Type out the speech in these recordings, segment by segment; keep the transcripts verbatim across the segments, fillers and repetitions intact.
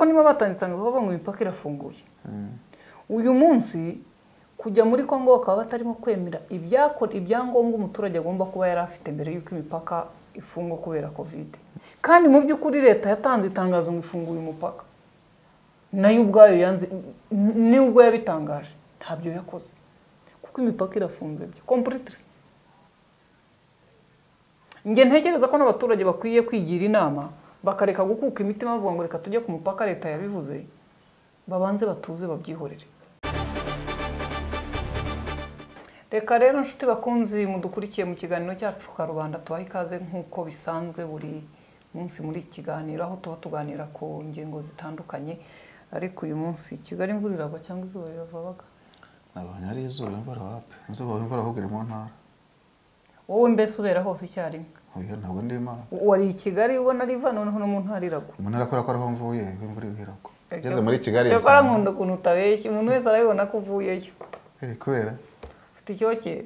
kuko niba batangitanga bavuga ngo imipaka irafunguye uyu munsi kujya muri Kongo bakaba batarimo kwemera ibyakora ibyangombwa umuturage agomba kuba yari afite mbere y'uko imipaka ifungwa kubera covid. Kandi mu by'ukuri leta yatanze itangazo ngo ifunguye umupaka nayo ubwayo yanze ni ubwo yabitangaje ntabyo yakoze kuko imipaka irafunze byo completely. Nge ntekereza ko n'abaturage bakwiye kwigira inama bakareka gukuka imitima bavuga ngo reka tujye ku mupaka leta yabivuze babanze batuze babyihorere. Reka rero nshuti bakunzi mudukurikiye mu kiganiro cyacu ka Rubanda tubaha ikaze nk'uko bisanzwe buri munsi muri kiganiro aho tuba tuganira ku ngingo zitandukanye. Ariko uyu munsi Kigali imvura iragwa cyangwa izuba riravabaga? Nabonye ari izuba imvura wapi izuba imvura ahubwo mu ntara. Wowe mbese ubera hose icyarimwe? Oya ntabwo ndi Imana. Wari i Kigali ubona riva noneho no mu ntara iragwa? Mu ntara akora ko aho mvuye imvura iragwa. Ngeze muri Kigali yasa. Cyakora nkunda kuntu utabeshye umuntu wese arabibona ko uvuyeyo. Eh kubera ufite icyokere.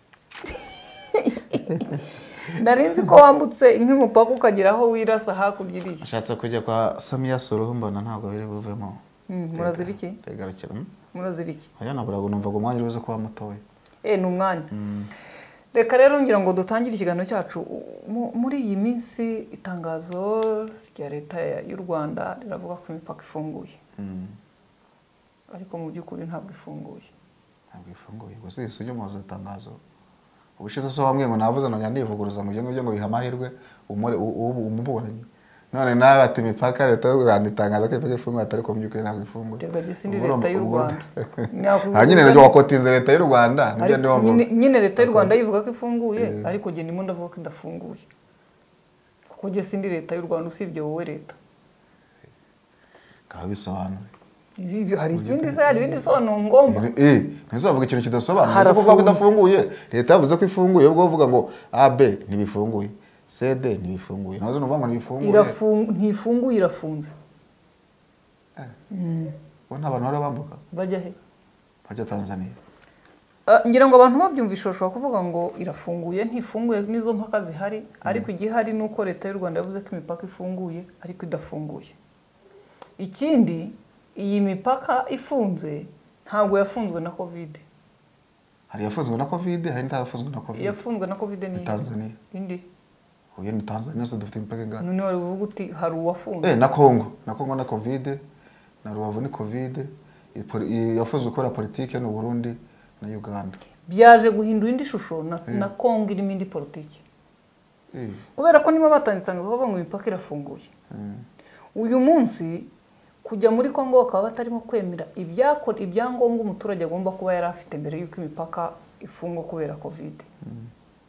Narinzi ko wambutse nk'umupaka ukagira aho wirasa hakurya iriya. Ashatse kujya kwa Samia Suluhu mbona ntabwo biri buvemo. Murazira iki? Tegarukira. Murazira iki? Aya naburago numva ngo umwanya uruze kuba mutoye. Eh ni umwanya. Reka rero ngira ngo dutangire ikiganiro cyacu muri iyi minsi itangazo rya leta y'u Rwanda riravuga ko imipaka ifunguye. Ariko mu by'ukuri ntabwo ifunguye. Ntabwo ifunguye. Gusa isujye mu itangazo. Ubushize so bamwe ngo navuze no nyandivuguruza ngo byo ngo bihamahirwe umure umuburanyi. None nawe ati imipaka leta y'u Rwanda itangaza ko imipaka ifunguye atari ko by'ukuri ntabwo ifunguye. Rega gisindi leta y'u Rwanda. Hanyine ryo wakotinze leta y'u Rwanda nibyo ndi wavuga. Nyine leta y'u Rwanda yivuga ko ifunguye ariko je ndimo ndavuga ko idafunguye. Kuko je sindi leta y'u Rwanda usibye wowe leta. Ka bisobanura. Ibi hari ikindi se hari ibindi sobanura ngomba. Eh, ntizavuga ikintu kidasobanura kuko ko idafunguye. Leta yavuze ko ifunguye ubwo uvuga ngo A B ntibifunguye. C D ntibifunguye. Nazo nuvuga ngo ntibifunguye. Irafunguye ntifunguye irafunze. Eh. Mm. Bona abantu bari bambuka. Bajya he? Bajya Tanzania. Uh, ngira ngo abantu babyumvisha bashobora kuvuga ngo irafunguye ntifunguye nizo mpaka zihari ariko igihari nuko leta y'u Rwanda yavuze ko imipaka ifunguye ariko idafunguye. Ikindi iyi mipaka ifunze ntabwo yafunzwe na covid. Hari yafunzwe na covid hari ntarafunzwe na covid. Yafunzwe na covid ni Tanzania. Indi. Oya ni Tanzania so dufite imipaka ingana. None wari uvuga uti hari uwafunze. Eh na Kongo, na Kongo na covid, na Rubavu ni covid, yafunzwe kubera politike no Burundi na Uganda. Byaje guhindura indi shusho na, yeah. na Kongo irimo indi politike. Eh. Kubera ko niba batangitanga bavuga ngo imipaka irafunguye. Mm. Uyu munsi kujya muri Kongo bakaba batarimo kwemera ibyakora ibyangombwa umuturage agomba kuba yari afite mbere y'uko imipaka ifungwa kubera covid. Mm.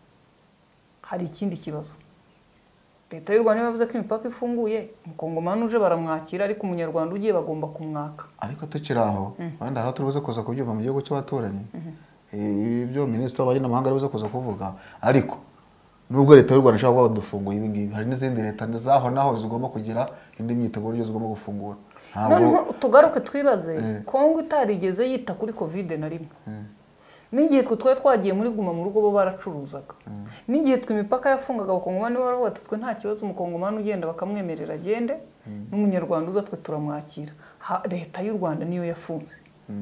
Hari ikindi kibazo. Leta y'u Rwanda yavuze ko imipaka ifunguye, umukongomani uje baramwakira ariko umunyarwanda ugiye bagomba kumwaka. Ariko tukiraho, wenda hano turubuze kuza kubyumva mu gihugu cy'abaturanyi. Eh ibyo minisitiri w'abanye n'amahanga aribuze kuza kuvuga, ariko nubwo leta y'u Rwanda ishaka kudufunguye ibi ngibi, hari n'izindi leta zaho naho zigomba kugira indi myiteguro yo zigomba gufungura. None tugaruke twibaze Kongo itarigeze yita kuri covid na rimwe. Nigihe twe twa twagiye muri guma mu rugo bo baracuruzaga. Nigihe twe imipaka yafungaga abakongomani baravuga twe nta kibazo umukongomani ugenda bakamwemerera agende n'umunyarwanda uza twe turamwakira. Leta y'u Rwanda niyo yafunze.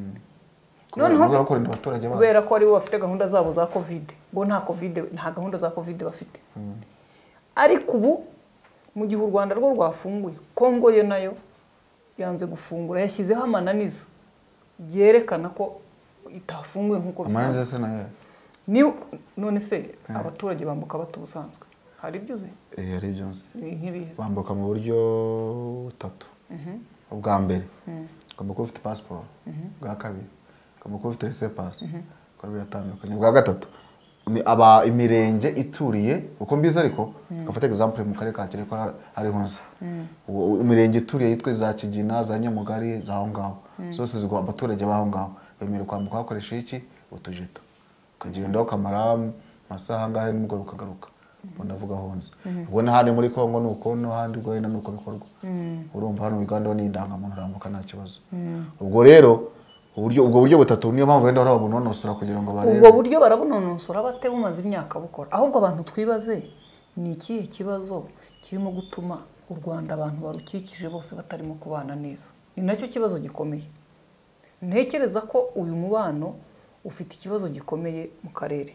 Noneho abaturage kubera ko ari bo bafite gahunda zabo za covid. Bo nta covid nta gahunda za covid bafite. Ariko ubu mu gihe u Rwanda rwo rwafunguye Kongo yo nayo yanze gufungura yashyizeho amananiza byerekana ko itafunguye nkuko bisanzwe. Se nayo ni none se abaturage bambuka batubusanzwe hari byuze eh hari byonse nkibihe bambuka mu buryo butatu. Mhm. Ubwa mbere ugomba kuba ufite passport. Bwa kabiri ugomba kuba ufite laissez passer. Ko biratandukanye. Bwa gatatu ni aba imirenge ituriye uko mbiza ariko gafata example mu kare ka kire ko ari honza. Imirenge ituriye yitwe za Kigina za Nyamugari za hongaho. Zose zigwa abaturage baho ngaho. Bemere kwambuka hakoresha iki utujeto. Ukagenda ukamara masaha ngahe n'umugoro ukagaruka. Ubona avuga honza. Ubwo n'ahandi muri Kongo nuko no handi rwo yenda nuko bikorwa. Urumva hano Uganda ni indangamuntu urambuka nta kibazo. Ubwo rero uburyo ubwo buryo butatu niyo mpamvu wenda barabunonosora kugira ngo barebe. Ubwo buryo barabunonosora batebumaze imyaka bukora. Ahubwo abantu twibaze ni ikihe kibazo kirimo gutuma u Rwanda abantu barukikije bose batarimo kubana neza. Ni nacyo kibazo gikomeye. Ntekereza ko uyu mubano ufite ikibazo gikomeye mu karere.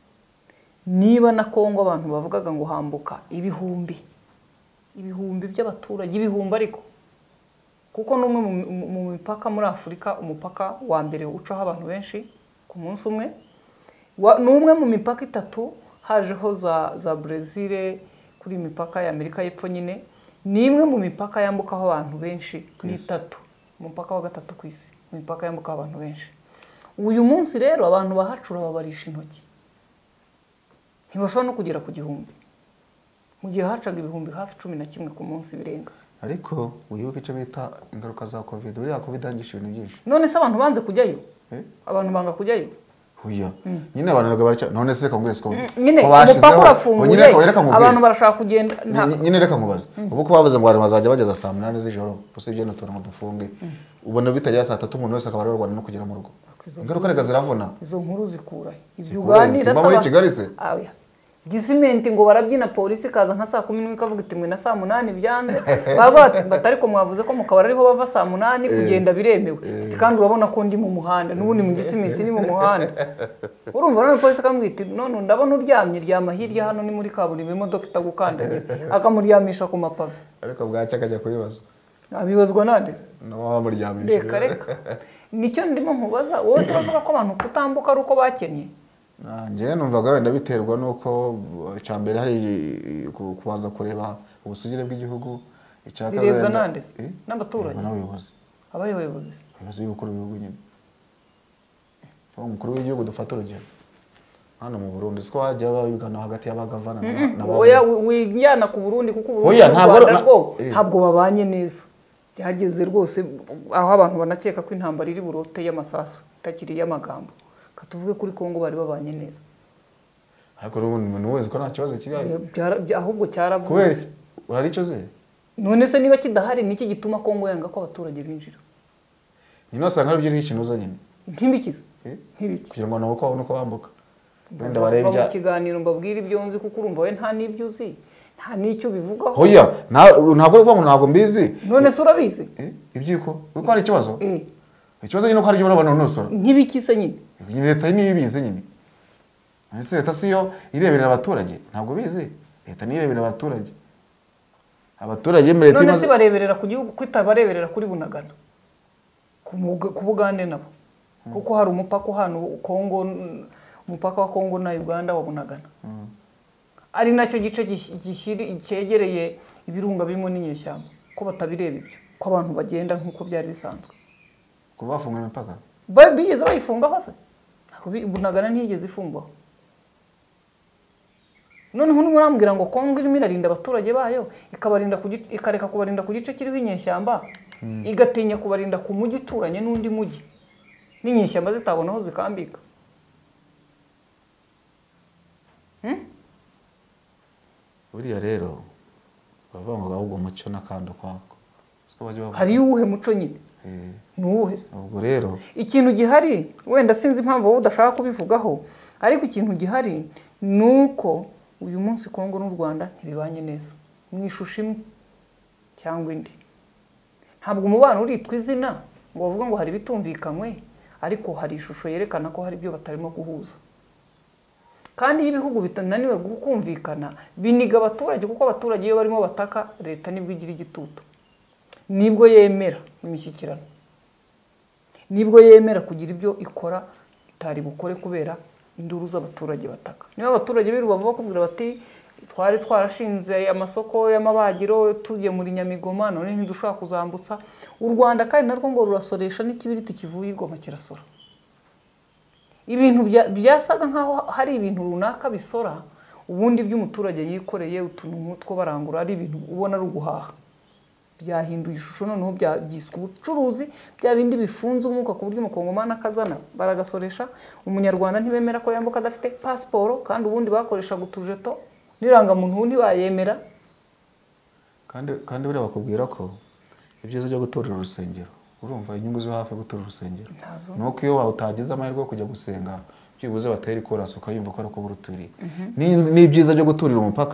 Niba na Kongo abantu bavugaga ngo hambuka ibihumbi ibihumbi by'abaturage, ibihumbi ariko kuko n'umwe mu mipaka muri Afurika, umupaka wa mbere ucaho abantu benshi ku munsi umwe, n'umwe mu mipaka itatu hajeho za za Brazil kuri imipaka ya Amerika y'Epfo nyine, ni imwe mu mipaka yambukaho abantu benshi ku itatu, umupaka wa gatatu ku isi, imipaka yambukaho abantu benshi. Uyu munsi rero abantu bahacura babarisha intoki, ntibashobora no kugera ku gihumbi, mu gihe hacaga ibihumbi hafi cumi na kimwe ku munsi birenga. Ariko wibuke icyo bita ingaruka za covid. Buriya covid yangisha ibintu byinshi. None se abantu banze kujyayo? Abantu banga kujyayo? Huya. Nyine abantu nagaba baracya, none se reka ngurese ko nyine umupaka urafunguye, abantu barashaka kugenda. Nyine reka nkubaza, ubu ko bavuze ngo abantu bazajya bageza saa munani z'ijoro, usibye no toro ngo dufunge, ubona bitajya saa tatu umuntu wese akaba ari Rwanda no kugera mu rugo. Ingaruka rega ziravuna. Izo nkuru zikura ibyo uganira saba muri Kigali se. Aya gisimenti ngo barabyina, polisi kaza nka saa kumi n'imwe ikavuga iti mwe na saa munani byanze, baba batari ko mwavuze ko mukabara ariho bava saa munani kugenda biremewe, kandi urabona ko ndi mu muhanda n'ubundi mu gisimenti ni mu muhanda. Urumva none polisi akamubwira iti none ndabona uryamye, ryama hirya hano ni muri kaburimbo, imodoka itagukandagira, akamuryamisha ku mapave. Ariko bwacya akajya kubibaza. Abibazwa nande? No wamuryamisha. Reka reka. Nicyo ndimo nkubaza, wowe uravuga ko abantu kutambuka ari uko bakennye? Nje numvaga wenda biterwa nuko cyambere hari kubanza kureba ubusugire bw'igihugu, icyaka birebwa nande n'abaturage n'abayobozi. Abayobozi abayobozi b'ukuru w'igihugu nyine. Umukuru w'igihugu dufata urugero hano mu Burundi, siko hajya babigana hagati y'abagavana n'abandi. Oya wijyana ku Burundi kuko Burundi ntabwo ntabwo babanye neza. Byageze rwose aho abantu banakeka ko intambara iri burote y'amasasu itakiri y'amagambo. Katuvuge kuri Kongo bari babanye neza. Ariko umuntu wese ko nta kibazo kigaye. Ahubwo cyaravuze. Kubera urari cyo ze? None se niba kidahari niki gituma Kongo yanga ko abaturage binjira? Nyine asanga ari byo n'ikinoza nyine. Ntimbikiza. Nkibiki. Kugira ngo nabo ko nuko bambuka. Wenda barebya. Mu kiganiro mbabwira ibyo nzi kuko urumva we nta nibyo uzi. Nta nicyo bivugaho. Hoya, ntabwo uvuga ngo ntabwo mbizi. None se urabizi? Eh, ibyiko. Uko ari ikibazo? Eh. Ikibazo nyine ko ari byo urabona nonosora. Nkibikise nyine. Leta ni ibizi nyine. Ese leta siyo ireberera abaturage, ntabwo bizi. Leta ni ireberera abaturage. Abaturage mbere leta. None se bareberera ku gihugu kwitabareberera kuri Bunagana. Ku Bugande nabo. Kuko hari umupaka hano Kongo, umupaka wa Kongo na Uganda wa Bunagana. Ari nacyo gice gishiri cyegereye ibirunga birimo n'inyeshyamba, ko batabireba ibyo, ko abantu bagenda nkuko byari bisanzwe. Kubafunga imipaka. Bigeze bayifunga hose. Bunagana ntiyigeze ifungwaho. Noneho n'umurambwira ngo Kongo irimo irarinda abaturage bayo, ikabarinda ikareka kubarinda ku gice kiriho inyeshyamba, igatinya kubarinda ku mujyi uturanye n'undi mujyi, n'inyeshyamba zitabonaho zikambika. Buriya rero bavuga ngo ahubwo umuco n'akando kwako. Hari uwuhe muco nyine? Nuwuhe se? Ubwo rero ikintu gihari, wenda sinzi impamvu wowe udashaka kubivugaho, ariko ikintu gihari nuko uyu munsi Kongo n'u Rwanda ntibibanye neza, mwishusha imwe cyangwa indi. Ntabwo umubano uritwa izina ngo bavuga ngo hari bitumvikanywe, ariko hari ishusho yerekana ko hari ibyo batarimo guhuza. Kandi iyo ibihugu bitananiwe gukumvikana biniga abaturage, kuko abaturage iyo barimo bataka leta nibwo igira igitutu, nibwo yemera imishyikirano, nibwo yemera kugira ibyo ikora itari bukore kubera induru z'abaturage bataka. Niba abaturage biru bavuga kubwira bati twari twarashinze amasoko y'amabagiro tujye muri Nyamigoma none ntidushaka kuzambutsa u Rwanda, kandi narwo ngo rurasoresha n'ikibiriti kivuye Igoma kirasora. Ibintu byasaga nkaho hari ibintu runaka bisora, ubundi by'umuturage yikoreye utuntu nk'utwo barangura ari ibintu ubona ari uguhaha. Byahinduye ishusho noneho byagiswe ubucuruzi, bya bindi bifunze umwuka ku buryo umukongomani akazana baragasoresha. Umunyarwanda ntibemera ko yambuka adafite pasiporo, kandi ubundi bakoresha gutujeto n'irangamuntu ntibayemera. Kandi kandi buriya bakubwira ko ibyiza byo guturira urusengero, urumva inyungu zo hafi guturira urusengero nuko iyo utagize amahirwe yo kujya gusenga byibuze batera ikorasi ukayumva ko ari ko buruturiye. Ni ibyiza byo guturira umupaka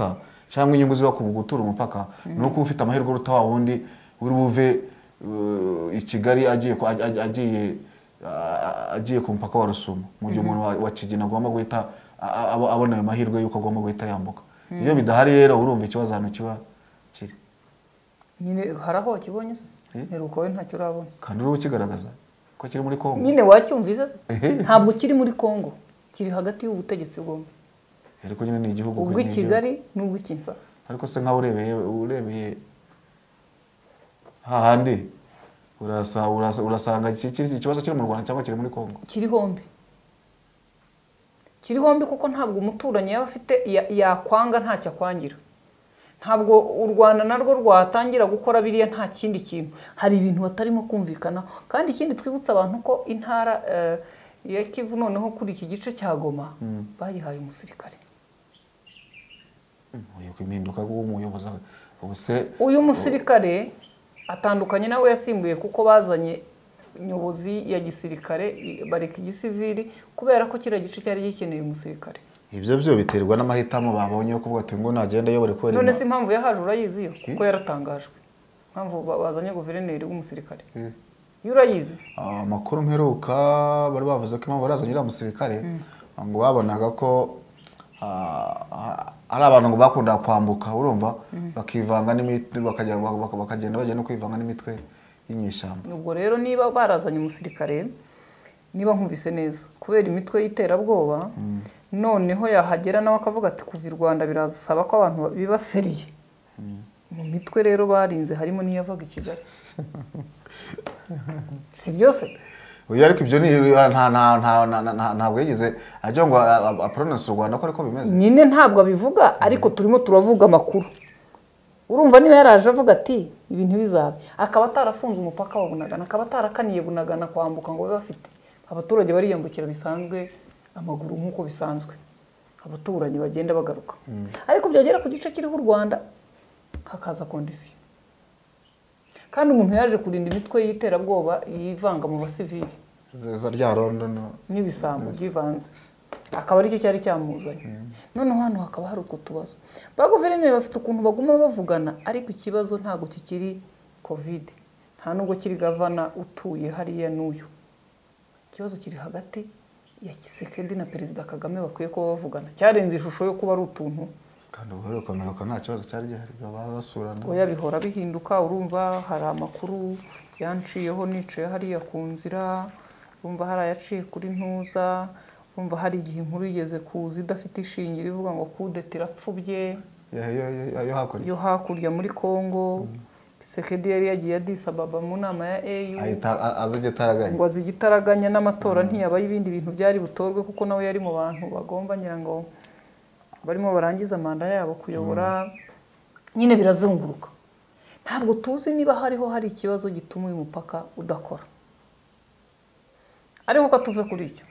cyangwa inyungu ziba ku gutura umupaka ni uko ufite amahirwe uruta wa wundi uri buve i Kigali agiye agiye agiye ku mupaka wa Rusumo mu gihe umuntu wa Kigina agomba guhita abona ayo mahirwe yuko agomba guhita yambuka. Iyo bidahari rero urumva ikibazo hano kiba kiri nyine haraho kibonye se heruko we ntacyo urabona kandi uri ukigaragaza ko kiri muri Kongo nyine wacyumvise se ntabwo kiri muri Kongo kiri hagati y'ubutegetsi bwombi ariko nyine ni igihugu ubwo i Kigali n'ubwo Kinshasa ariko se nka urebeye urebeye hahandi urasa urasanga iki kibazo kiri mu Rwanda cyangwa kiri muri Kongo kiri hombi kiri hombi kuko ntabwo umuturanyi yaba afite yakwanga ntacyo akwangira ntabwo u Rwanda narwo rwatangira gukora biriya nta kindi kintu hari ibintu batarimo kumvikana kandi ikindi twibutsa abantu ko intara ya Kivu noneho kuri iki gice cya Goma bayihaye umusirikare uyu kwiminduka w'umuyobozi ubuse uyu musirikare atandukanye nawe yasimbuye kuko bazanye nyobozi ya gisirikare bareka igisivili kubera ko kira gice cyari gikeneye umusirikare. Ibyo byo biterwa n'amahitamo babonye kuvuga ati ngo nagenda yobore ko none si impamvu yahaje urayizi yo kuko yaratangajwe impamvu bazanye guverineri w'umusirikare yurayizi amakuru mperuka bari bavuze ko impamvu barazanye umusirikare ngo babonaga ko ari abantu ngo bakunda kwambuka urumva bakivanga n'imitwe bakajya bakagenda bajya no kwivanga n'imitwe y'inyeshyamba. Ubwo rero niba barazanye umusirikare niba nkumvise neza kubera imitwe y'iterabwoba noneho yahagera nawe akavuga ati kuva i Rwanda birasaba ko abantu bibasiriye mu mitwe rero barinze harimo n'iyavaga i Kigali si byose uyu ariko ibyo ni nta nta nta ntabwo yigeze ajya ngo aprononce u Rwanda ko ariko bimeze nyine ntabwo abivuga ariko turimo turavuga amakuru urumva niba yaraje avuga ati ibintu bizabe akaba atarafunze umupaka wa Bunagana akaba atarakaniye Bunagana kwambuka ngo babe bafite abaturage bariyambukira bisanzwe amaguru nkuko bisanzwe abaturanyi bagenda bagaruka ariko byagera ku gice kiriho u Rwanda hakaza kondisiyo kandi umuntu yaje kurinda imitwe y'iterabwoba yivanga mu basivili za rya rondo n'ibisambo byivanze akaba ari cyo cyari cyamuzanye noneho hano hakaba hari uko tubazo ba guverineri bafite ukuntu baguma bavugana ariko ikibazo ntago kikiri covid nta nubwo kiri gavana utuye hariya n'uyu ikibazo kiri hagati ya Kisekedi na Perezida Kagame bakwiye kuba bavugana cyarenze ishusho yo kuba ari utuntu kandi ubu rukomeye ko nta kibazo cyari gihari baba basurana oya bihora bihinduka urumva hari amakuru yanciyeho nicaye hariya ku nzira urumva hari ayaciye kuri ntuza urumva hari igihe inkuru igeze kuza idafite ishingiro ivuga ngo kudeta irapfubye yo hakurya muri Kongo Kisekedi yari yagiye Addis Ababa mu nama ya A U ahita azigitaraganya ngo azigitaraganya n'amatora ntiyabaye ibindi bintu byari butorwe kuko nawe yari mu bantu bagomba ngira ngo barimo barangiza manda yabo kuyobora nyine birazunguruka ntabwo tuzi niba hariho hari ikibazo gituma uyu mupaka udakora ariko ko tuve kuri icyo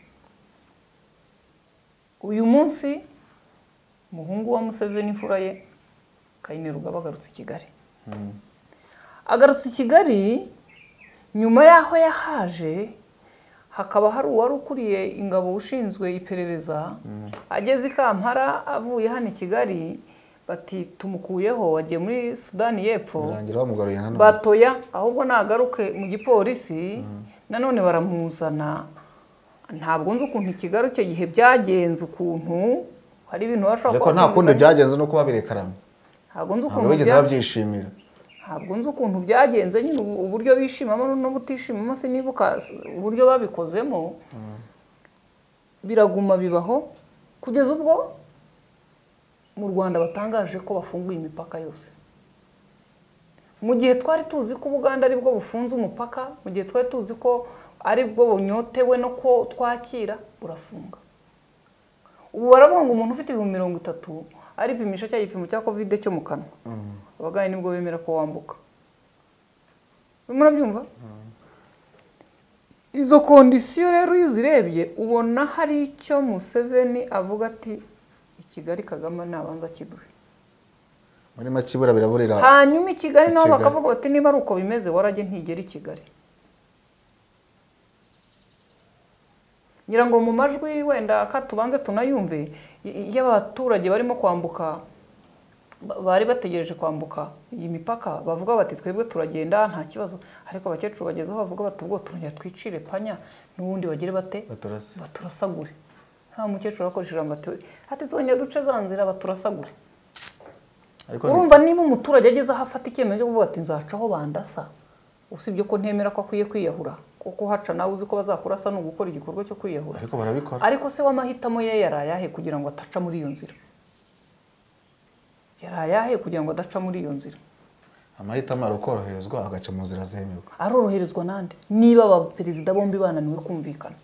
uyu munsi umuhungu wa Museveni imfura ye Kainerugaba agarutse i Kigali agarutse i Kigali nyuma yaho yahaje hakaba hari uwari ukuriye ingabo ushinzwe iperereza ageze i Kampala avuye hano i Kigali bati tumukuyeho wagiye muri Sudani y'Epfo batoya ahubwo nagaruke mu gipolisi nanone baramuzana ntabwo nzi ukuntu ikigaruke gihe byagenze ukuntu hari ibintu bashaka ariko nta kundi byagenze no kuba birekaramo ntabwo nzi ukuntu bigeze babyishimira ntabwo nzi ukuntu byagenze nyine uburyo bishimamo no butishimamo sinibuka uburyo babikozemo biraguma bibaho kugeza ubwo mu Rwanda batangaje ko bafunguye imipaka yose mu gihe twari tuzi ko Buganda ari bwo bufunze umupaka mu gihe twari tuzi ko ari bwo bunyotewe no ko twakira burafunga ubu baravuga ngo umuntu ufite ibihumbi mirongo itatu aripimisha cya gipimo cya covid cyo mu kanwa abagaye nibwo bemera ko wambuka murabyumva izo kondisiyo rero iyo uzirebye ubona hari icyo Museveni avuga ati i Kigali Kagame nabanza kiduhe muri makibura biraburira hanyuma i Kigali nabo bakavuga bati niba ari uko bimeze warage ntigera i Kigali ngira ngo mu majwi wenda ka tubanze tunayumve y'abaturage barimo kwambuka bari bategereje kwambuka iyi mipaka bavuga bati twebwe turagenda nta kibazo ariko abakecuru bagezeho bavuga bati ubwo turongera twicire panya n'ubundi bagire bate baturasagure nta mukecuru akoresheje amatewe ati twongera duce za nzira baturasagure urumva niba umuturage ageze aho afata icyemezo cyo kuvuga ati nzacaho bandasa usibye ko ntemera ko akwiye kwiyahura kuko haca nawe uzi ko bazakurasa no gukora igikorwa cyo kwiyahura ariko barabikora ariko se w'amahitamo ye yarayahe kugira ngo ataca muri iyo nzira yarayahe kugira ngo adaca muri iyo nzira amahitamo arokoroherezwa agaca mu nzira zemerwa aroroherezwa nande niba aba perezida bombi bananiwe kumvikana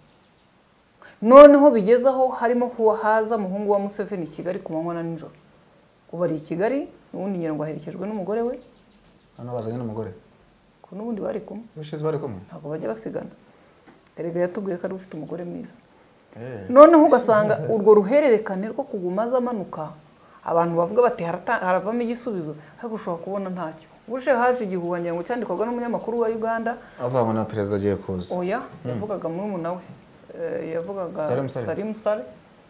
noneho bigezaho harimo huwa haza muhungu wa Museveni Kigali ku manywa na nijoro ubu ari i Kigali n'ubundi ngira ngo aherekejwe n'umugore we hano bazanye n'umugore ko n'ubundi bari kumwe bishize bari kumwe ntabwo bajya basigana erega yatubwiye ko ari ufite umugore mwiza noneho ugasanga urwo ruhererekane rwo kuguma azamanuka abantu bavuga bati haravamo igisubizo ariko ushobora kubona ntacyo ubushe haje igihuha ngira ngo cyandikwaga n'umunyamakuru wa Uganda avuga na perezida agiye kuza oya yavugaga muri umuna we yavugaga Salim Saleh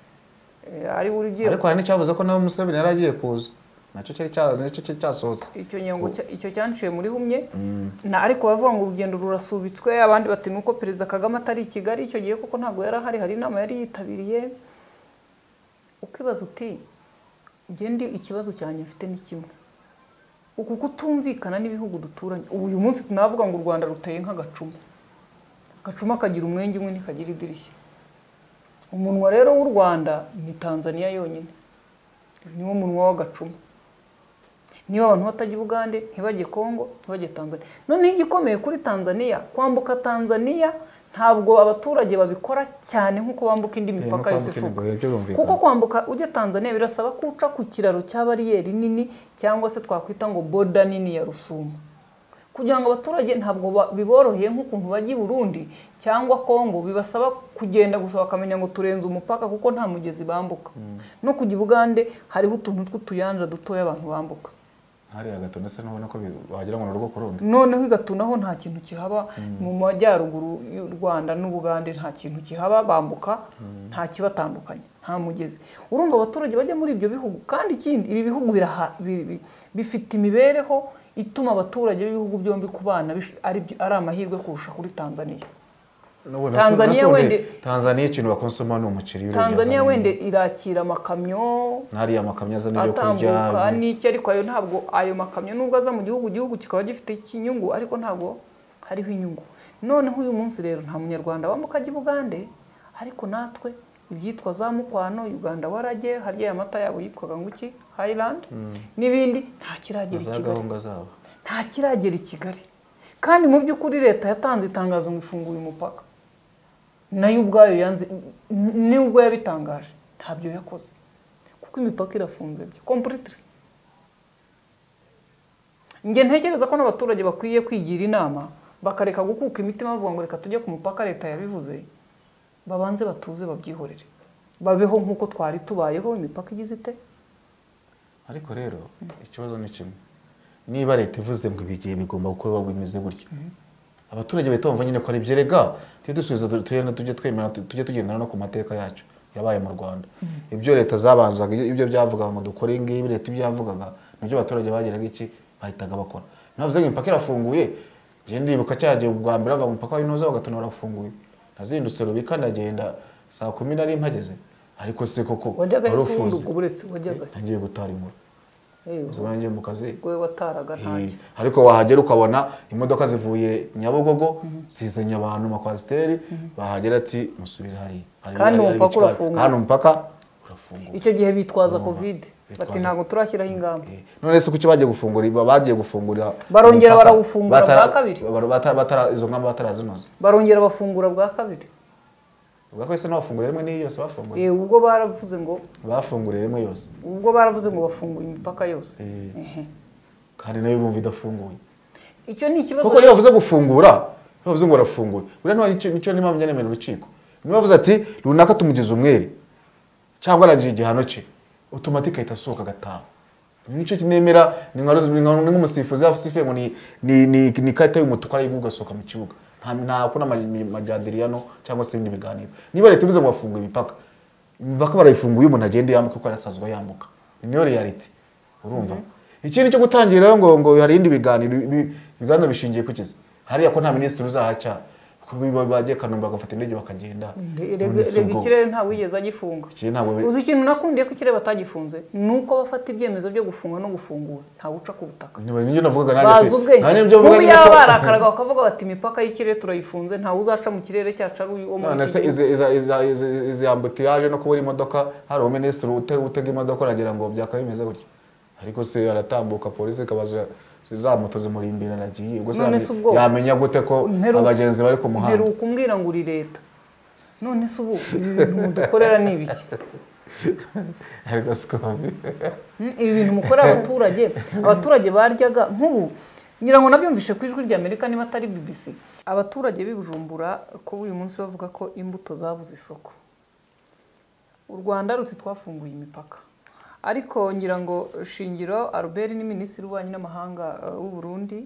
ari ugiye ariko hari n'icyavuze ko nawe Museveni yari agiye kuza nacyo cyari cyasohotse cyasohotse icyo nyengo icyo cyanciye muri humye na ariko bavuga ngo urugendo rurasubitswe abandi bati nuko perezida Kagame atari i Kigali icyo gihe kuko ntabwo yari ahari hari inama yari yitabiriye ukibaza uti gende ikibazo cyanye mfite ni kimwe uku kutumvikana n'ibihugu duturanye ubu uyu munsi tunavuga ngo u Rwanda ruteye nk'agacuma agacuma kagira umwenge umwe nikagira idirishya umunwa rero w'u Rwanda ni Tanzania yonyine niwo munwa w'agacuma niyo abantu batajya Uganda ntibajye Kongo ntibajye Tanzania none igikomeye kuri Tanzania kwambuka Tanzania ntabwo abaturage babikora cyane nkuko bambuka indi mipaka yose ifuka kuko kwambuka ujye Tanzania birasaba kuca ku kiraro cya bariyeri nini cyangwa se twakwita ngo border nini ya Rusumo kugira ngo abaturage ntabwo biboroheye nk'ukuntu bajya i Burundi cyangwa Kongo bibasaba kugenda gusa bakamenya ngo turenze umupaka kuko nta mugezi bambuka no kujya Bugande hariho utuntu tw'utuyanja dutoya abantu bambuka hari agatuna se nubona ko wagira ngo n'urugo kurundi noneho igatunaho nta kintu kihaba mu majyaruguru y'u Rwanda n'Ubugande nta kintu kihaba bambuka nta kibatandukanye nta mugezi urumva abaturage bajya muri ibyo bihugu kandi ikindi ibi bihugu bifite imibereho ituma abaturage b'ibihugu byombi kubana ari ari amahirwe kurusha kuri Tanzania Tanzania wende Tanzania ikintu bakonsoma no umuceri Tanzania wende irakira amakamyo ntari amakamyo azana yo kurya atambuka n'iki ariko ayo ntabwo ayo makamyo nubwo aza mu gihugu gihugu kikaba gifite ikinyungu ariko ntabwo hariho inyungu noneho uyu munsi rero nta munyarwanda wambuka ajya Bugande ariko natwe ibyitwa za mukwano Uganda warage harya amata yabo yitwaga nguki Highland nibindi nta kiragera i Kigali nta kiragera i Kigali kandi mu by'ukuri leta yatanze itangazo ngo ifunguye umupaka nayo ubwayo yanze ni ubwo yabitangaje ntabyo yakoze kuko imipaka irafunze byo completely nge ntekereza ko n'abaturage bakwiye kwigira inama bakareka gukuka imitima bavuga ngo reka tujye ku mupaka leta yabivuze babanze batuze babyihorere babeho nkuko twari tubayeho imipaka igize ite ariko rero ikibazo ni kimwe niba leta ivuze ngo ibigiye bigomba gukorwa bimeze gutyo abaturage bahita bumva nyine ko ari byerega tujye dusubiza tujye twemera tujye tugendana no ku mateka yacu yabaye mu Rwanda ibyo leta zabanzaga ibyo byavuga ngo dukore ingibi leta ibyavugaga nibyo abaturage bageraga iki bahitaga bakora navuze ngo imipaka irafunguye je ndibuka cyaje ubwa mbere ava mu mupaka w'inoza bagatonora afunguye nazindutse rubika ndagenda saa kumi nari mpageze ariko se koko warufunze uburetse wajyaga ngiye gutara inkuru uzabona ngiye mu kazi gwe wataraga ntacyo ariko wahagera ukabona imodoka zivuye Nyabugogo zizanye abantu makwasteri bahagera ati musubire hari kandi umupaka urafunga hano umupaka urafunga icyo gihe bitwaza covid bati ntago turashyiraho ingamba none se kuki bagiye gufungura bagiye gufungura barongera barawufungura bwa kabiri batara izo ngamba batarazinoza barongera bafungura bwa kabiri ubwo kwese n'abafungura rimwe n'iyo yose bafunguye eh ubwo baravuze ngo bafungura rimwe yose ubwo baravuze ngo bafunguye imipaka yose eh kandi nayo bumva idafunguye icyo ni ikibazo kuko iyo bavuze gufungura bavuze ngo barafunguye buriya no icyo ni mpamvu nyene urukiko niba bavuze ati runaka tumugize umwere cyangwa aragiye igihano cye automatique itasohoka gataha nico kinemera ni nk'umusifuzi afisife ngo ni ni ni kata y'umutuku ari gugasoka mu kibuga nta nta kuna majadiriano cyangwa se ibindi biganiro niba leta ivuze ngo bafunguye imipaka imipaka barayifunguye umuntu agende yambuka uko arasazwa yambuka niyo reality urumva ikindi cyo gutangira ngo ngo hari indi biganiro biganiro bishingiye ku kizi hariya ko nta minisitiri uzahaca kubiba bagiye Kanombe bagafata indege bakagenda rega ikirere nta wigeze agifunga uzi ikintu nakundiye ko ikirere batagifunze nuko bafata ibyemezo byo gufunga no gufungura nta uca ku butaka niyo navugaga nanjye nanjye byo vuga niba barakaraga bakavuga bati imipaka y'ikirere turayifunze nta uzaca mu kirere cyacu ari uwo mu none se izi ambutiyaje no kubura imodoka hari uwo minisitiri utega imodoka aragira ngo byakabimeze gutya ariko se aratambuka polisi ikabaza za moto zimurimbira nagiye ubwo yamenya gute ko abagenzi bari ku muhanda mperuka umbwira ngo uri leta none se ubu ibintu mudukorera ni ibiki ariko sikobi ibi bintu mukorera abaturage abaturage baryaga nk'ubu ngira ngo nabyumvishe ku ijwi ry'Amerika niba atari B B C abaturage b'ibujumbura ko uyu munsi bavuga ko imbuto zabuze isoko u Rwanda ruti twafunguye imipaka ariko ngira ngo Shingiro Albert ni minisitiri w'ububanyi n'amahanga w'u Burundi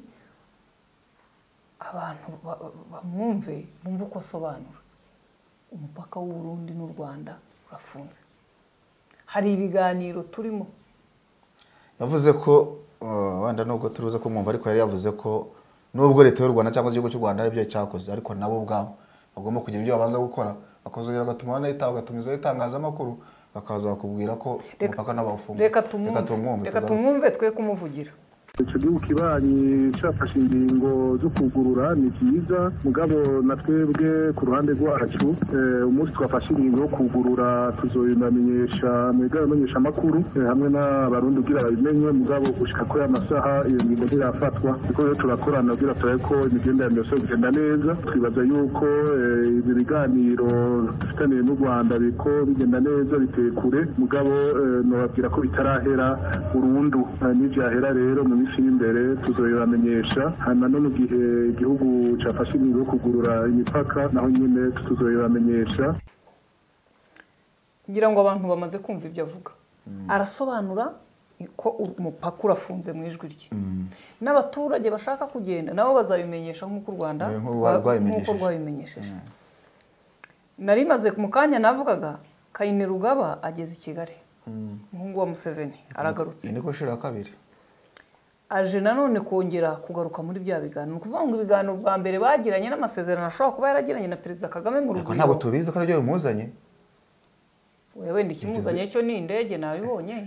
abantu bamwumve bumva uko asobanura umupaka w'u Burundi n'u Rwanda urafunze hari ibiganiro turimo yavuze ko wanda nubwo turuze ko mwumva ariko yari yavuze ko nubwo leta y'u Rwanda cyangwa igihugu cy'u Rwanda ari byo cyakoze ariko nabo ubwabo bagomba kugira ibyo babanza gukora bakozongera gatuma n'itaho gatumiza itangazamakuru bakaza bakubwira ko umupaka n'abafunga reka tumwumve reka tumwumve twe kumuvugira icyo gihugu kibanyi cyafashe ingingo zo kugurura ni byiza mugabo na twebwe ku ruhande rwacu umunsi twafashe ingingo yo kugurura tuzobamenyesha mu igabamenyesha amakuru hamwe n'abarundi ugira babimenye mugabo gushika ko y'amasaha iyo ngingo ntirafatwa kuko rero turakorana kugira turabe ko imigenderanire yose igenda neza twibaza yuko ibi biganiro dufitaniye n'u Rwanda biko bigenda neza biteye kure mugabo nobabwira ko bitarahera burundu n'ivyahera rero mu minsi imbere tuzoyibamenyesha hanyuma no mu gihe igihugu cyafashe ingingo yo kugurura imipaka naho nyine tuzoyibamenyesha ngira ngo abantu bamaze kumva ibyo avuga arasobanura ko umupaka urafunze mu ijwi rye n'abaturage bashaka kugenda nabo bazabimenyesha nk'uko u Rwanda nk'uko rwabimenyesheje nari maze mu kanya navugaga Kainerugaba ageze i Kigali umuhungu wa Museveni aragarutse ni ko shira kabiri aje nanone kongera kugaruka muri bya biganiro kuvuga ngo ibiganiro bwa mbere bagiranye n'amasezerano ashobora kuba yaragiranye na Perezida Kagame mu rugendo ntabwo tubizi ko aribyo bimuzanye wewe ndi kimuzanye cyo ni indege nabibonye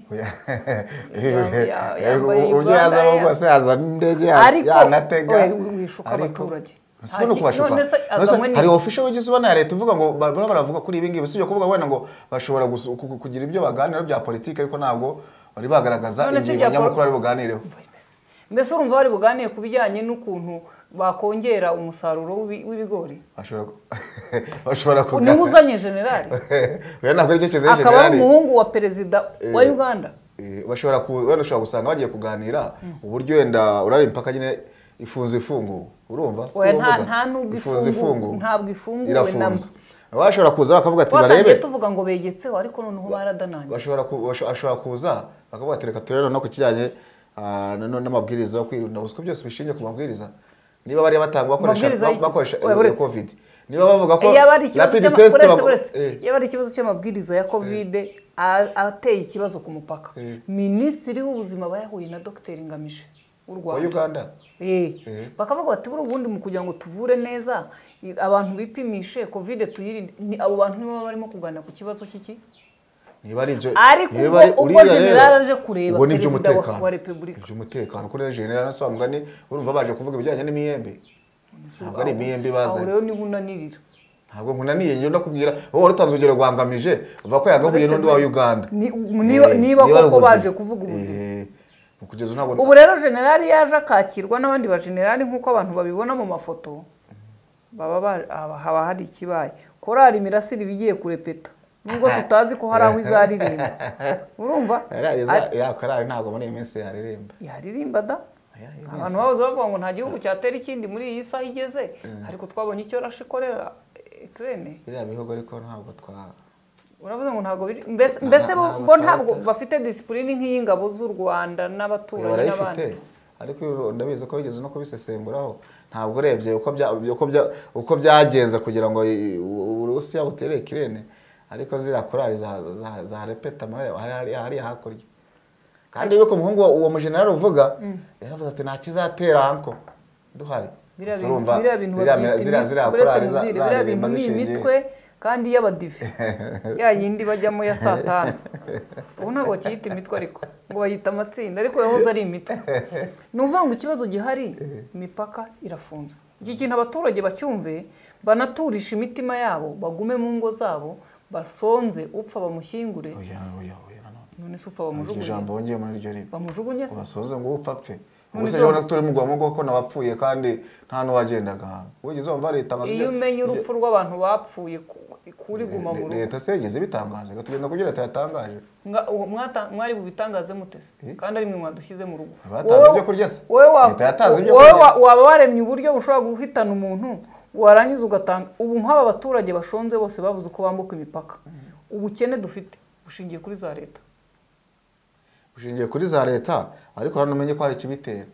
ubwo yazaba rwose yaza n'indege yanatega wishuka abaturage hari official w'igize ubona ya leta uvuga ngo baravuga kuri ibi ngibi sibyo kuvuga wenda ngo bashobora kugira ibyo baganira bya politiki ariko ntabwo bari bagaragaza ingingo nyamukuru ari buganireho mbese urumva bari buganiye ku bijyanye n'ukuntu bakongera umusaruro w'ibigori bashobora kuganira niba uzanye generali oya ntabwo ari cyo kize generali akaba ari umuhungu wa perezida wa Uganda bashobora wenda ushobora gusanga bagiye kuganira uburyo wenda urari impaka nyine ifunze ifungu urumva nta nta nubwo ifungu ntabwo ifunguwe namba bashobora kuza bakavuga ati barebe twatangiye tuvuga ngo begetseho ariko noneho baradananye bashobora ashobora kuza bakavuga ati reka turero no ku kijyanye n'amabwiriza yo kwirinda ubusiko byose bishingiye ku mabwiriza niba bari batanga bakoresha bakoresha covid niba bavuga ko rapid test yaba ari ikibazo cy'amabwiriza ya covid ateye ikibazo ku mupaka minisitiri w'ubuzima bayahuye na Dr Ngamije w'u Rwanda Uganda eh bakavuga bati buri ubundi mu kugira ngo tuvure neza abantu bipimishe covid tuyirinde ni abo bantu nibo barimo kuganira ku kibazo cy'iki niba ari byo niba ubwo general aje kureba perezida wa republika by'umutekano kuri general nasomgane urumva baje kuvuga ibijyanye n'imiyembe ntabwo ari imiyembe baza aho rero ni hunanirira ntabwo nkunaniye ngiye ndakubwira wowe urutanze urugero rwangamije uva ko yagahuye n'undi wa Uganda niba niba koko baje kuvuga ubuzima kugeza ntabwo ubu rero general yaje akakirwa n'abandi ba general nk'uko abantu babibona mu mafoto baba haba hari ikibaye korari Mirasire bigiye kurepeta nubwo tutazi ko hari aho izaririmba urumva ya korari ntabwo muri iyi minsi yaririmba yaririmba da abantu bavuze bavuga ngo nta gihugu cyatera ikindi muri iyi saha igeze ariko twabonye icyo rashikorera Ukraine biriya bihugu ariko ntabwo twa uravuze ngo ntabwo mbese bo ntabwo bafite discipline nk'iy'ingabo z'u Rwanda n'abaturanyi n'abandi ariko ndabizi ko bigeze no kubisesenguraho ntabwo urebye uko bya uko byagenze kugira ngo Uburusiya butere Ukraine ariko zira korari za za repeta muri hari hari hakurya kandi yuko umuhungu uwo mujenerali uvuga yaravuze ati nta kizatera anko duhari biriya bintu biriya bintu ni imitwe kandi y'abadive ya yindi bajyamo ya saa tanu ubu ntabwo bakiyita imitwe ariko ngo bayita amatsinda ariko yahoze ari imitwe ni ukuvuga ngo ikibazo gihari imipaka irafunze iki kintu abaturage bacyumve banaturisha imitima yabo bagume mu ngo zabo basonze upfa bamushyingure none se upfa bamujugunye ijambo wongeye muri iryo riba bamujugunye se basoze ngo upfa apfe ubuse jabona turi mu gwamo ko nabapfuye kandi nta no wagendaga hano wigeze umva leta ngazo iyo umenye urupfu rw'abantu bapfuye kuri guma mu rugo leta se yigeze bitangaza gatugenda kugira leta yatangaje mwari bubitangaze mutese kandi ari mwe mwadushyize mu rugo batazi ibyo kurya se leta yatazi ibyo kurya waba waremye uburyo bushobora guhitana umuntu warangiza ugatanga ubu nk'aba baturage bashonze bose babuze uko bambuka imipaka ubukene dufite bushingiye kuri za leta bushingiye kuri za leta ariko hano umenye ko hari kibitera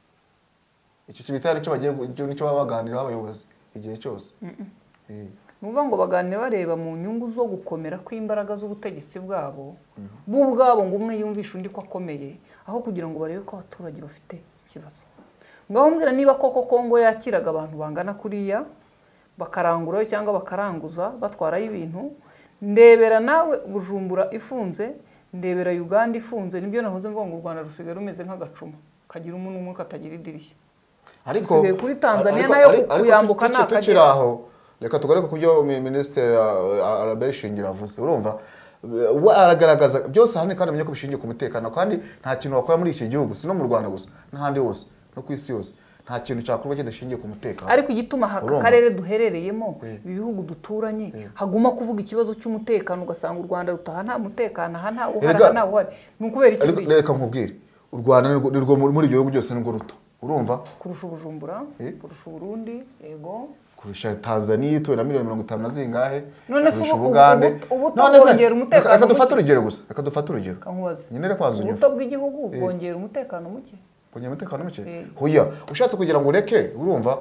icyo kibitera cyo bagiye cyo babaganira abayobozi igihe cyose eh nuvuga ngo baganire bareba mu nyungu zo gukomera kw'imbaraga z'ubutegetsi bwabo bo ubwabo ngo umwe yumvisha undi ko akomeye aho kugira ngo barebe ko abaturage bafite ikibazo ngaho mbwira niba koko Kongo yakiraga abantu bangana kuriya bakarangura cyangwa bakaranguza batwarayo ibintu ndebera nawe Bujumbura ifunze ndebera Uganda ifunze nibyo nahoze mvuga ngo u Rwanda rusigaye rumeze nk'agacuma kagira umuntu umwe katagira idirishya ariko kuri Tanzania nayo kuyambuka nakageraho reka tugareke kubyo Minister Albert Shingiro avuze urumva aragaragaza byose hane kandi amenye ko bishingiye ku mutekano kandi nta kintu wakora muri iki gihugu sino mu Rwanda gusa n'ahandi hose no ku isi yose nta kintu cyakorwa kidashingiye ku mutekano ariko igituma haka karere duherereyemo ibihugu duturanye haguma kuvuga ikibazo cy'umutekano ugasanga u Rwanda rutaha nta mutekano aha nta uhara nta uhari nukubera iki reka nkubwire u Rwanda nirwo muri ibyo bihugu byose nirwo ruto urumva kurusha Bujumbura kurusha Burundi yego kurusha Tanzania ituwe na miliyoni mirongo itanu na zingahe none se Uganda none se umutekano reka dufate urugero gusa reka dufate urugero nyine reka kwazunya ubuto bw'igihugu bwongera umutekano muke bwongera umutekano muke hoya ushatse kugira ngo ureke urumva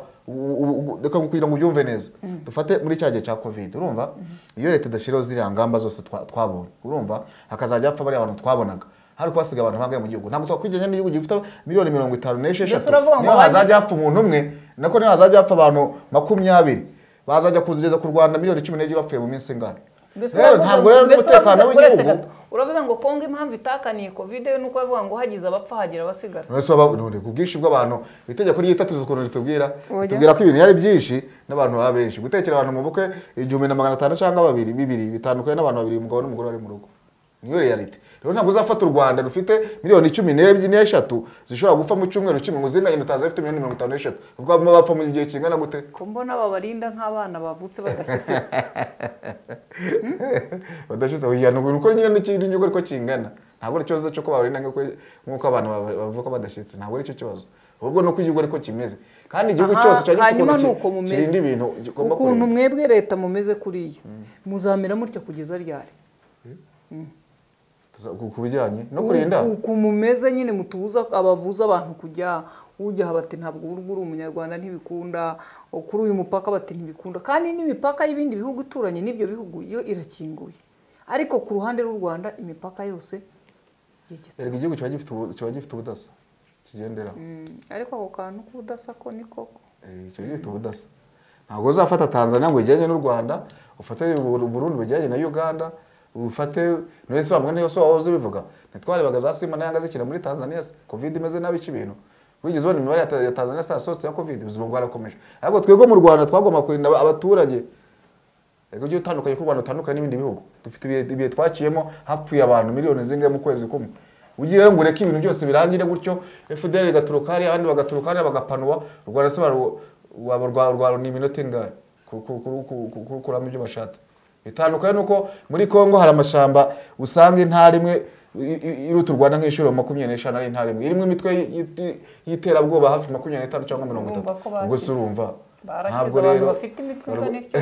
reka kugira ngo ubyumve neza dufate muri cyagiye cya covid urumva iyo leta idashiraho ziriya ngamba zose twabonye urumva hakazajya apfa bari abantu twabonaga hari kwasiga abantu bangaye mu gihugu ntabwo twakwijanye n'igihugu gifite miliyoni mirongo itanu n'esheshatu niyo hazajya hapfa umuntu umwe nako niyo hazajya hapfa abantu makumyabiri bazajya kuzigeza ku Rwanda miliyoni cumi n'ebyiri bapfuye mu minsi ngari rero ntabwo rero n'umutekano w'igihugu uravuga ngo Kongo impamvu itakaniye covid nuko bavuga ngo hagize abapfa hagira abasigara nese none kubwishi bw'abantu itegeko ryitatuza ukuntu ritubwira tubwira ko ibintu yari byinshi n'abantu baba benshi gutekera abantu mu bukwe igihumbi na magana atanu cyangwa babiri bibiri bitandukanye n'abantu babiri umugabo n'umugore bari mu rugo niyo reality rero ntabwo uzafata u Rwanda rufite miliyoni cumi n'ebyiri n'eshatu zishobora gupfa mu cyumweru kimwe ngo zinganye utaza afite miliyoni mirongo itanu n'eshatu ubwo bapfa mu gihe kingana gute ko mbona babarinda nk'abana bavutse badashyitse badashyitse oya nuko nyine n'ikindi nyugo ariko kingana ntabwo ari cyozo cyo ko babarinda nk'uko abantu bavuka badashyitse ntabwo ari cyo kibazo ubwo nuko igihugu ariko kimeze kandi igihugu cyose cyo gifite kirindi ibintu ukuntu mwebwe leta mumeze kuriya muzamira mutya kugeza ryari kubijyanye no kurinda ukumumeze nyine mutubuza ababuza abantu kujya ujya bati ntabwo uri umunyarwanda ntibikunda kuri uyu mupaka bati ntibikunda kandi n'imipaka y'ibindi bihugu ituranye n'ibyo bihugu yo irakinguye ariko ku ruhande rw'u Rwanda imipaka yose yegetse rega igihugu cyo gifite cyo gifite ubudasa kigendera ariko ako kantu k'ubudasa ko ni koko eh cyo gifite ubudasa ntabwo uzafata Tanzania ngo ijyanye n'u Rwanda ufate Burundi bijyanye na Uganda ufate nese bamwe niyo so wahoze bivuga ntitwarebaga za sima nanga zikira muri Tanzania covid imeze nabi kibintu wigeze ubona imibare ya Tanzania saa sose ya covid ubuzima bwarakomeje ariko twego mu Rwanda twagoma kurinda abaturage ego cyo utandukanye ku Rwanda utandukanye n'ibindi bihugu dufite ibihe twaciyemo hapfuye abantu miliyoni zingahe mu kwezi kumwe ugiye ngo ureke ibintu byose birangire gutyo F D L igaturuka hari abandi bagaturuka hari bagapanwa u Rwanda se waba rwa ni iminota ingahe kuramo ibyo bashatse bitandukanye nuko muri Kongo hari amashamba usanga intara imwe iruta u Rwanda nk'ishuro makumyabiri n'eshanu ari intara imwe irimo imitwe y'iterabwoba hafi makumyabiri n'itanu cyangwa mirongo itatu ubwo se urumva ntabwo rero bafite imitwe ingana ityo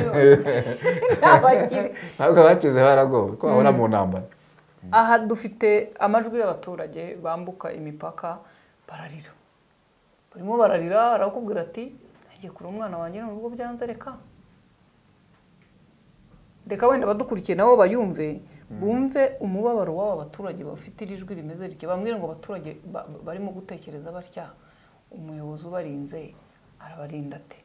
ntabwo bakize baragowe ko babona mu ntambara aha dufite amajwi y'abaturage bambuka imipaka bararira barimo bararira arakubwira ati ngiye kuri umwana wanjye n'ubwo byanze reka reka wenda badukurikiye nabo bayumve bumve umubabaro w'aba baturage bafite ijwi rimeze rike, bambwire ngo abaturage barimo gutekereza batya, umuyobozi ubarinze arabarinda ate?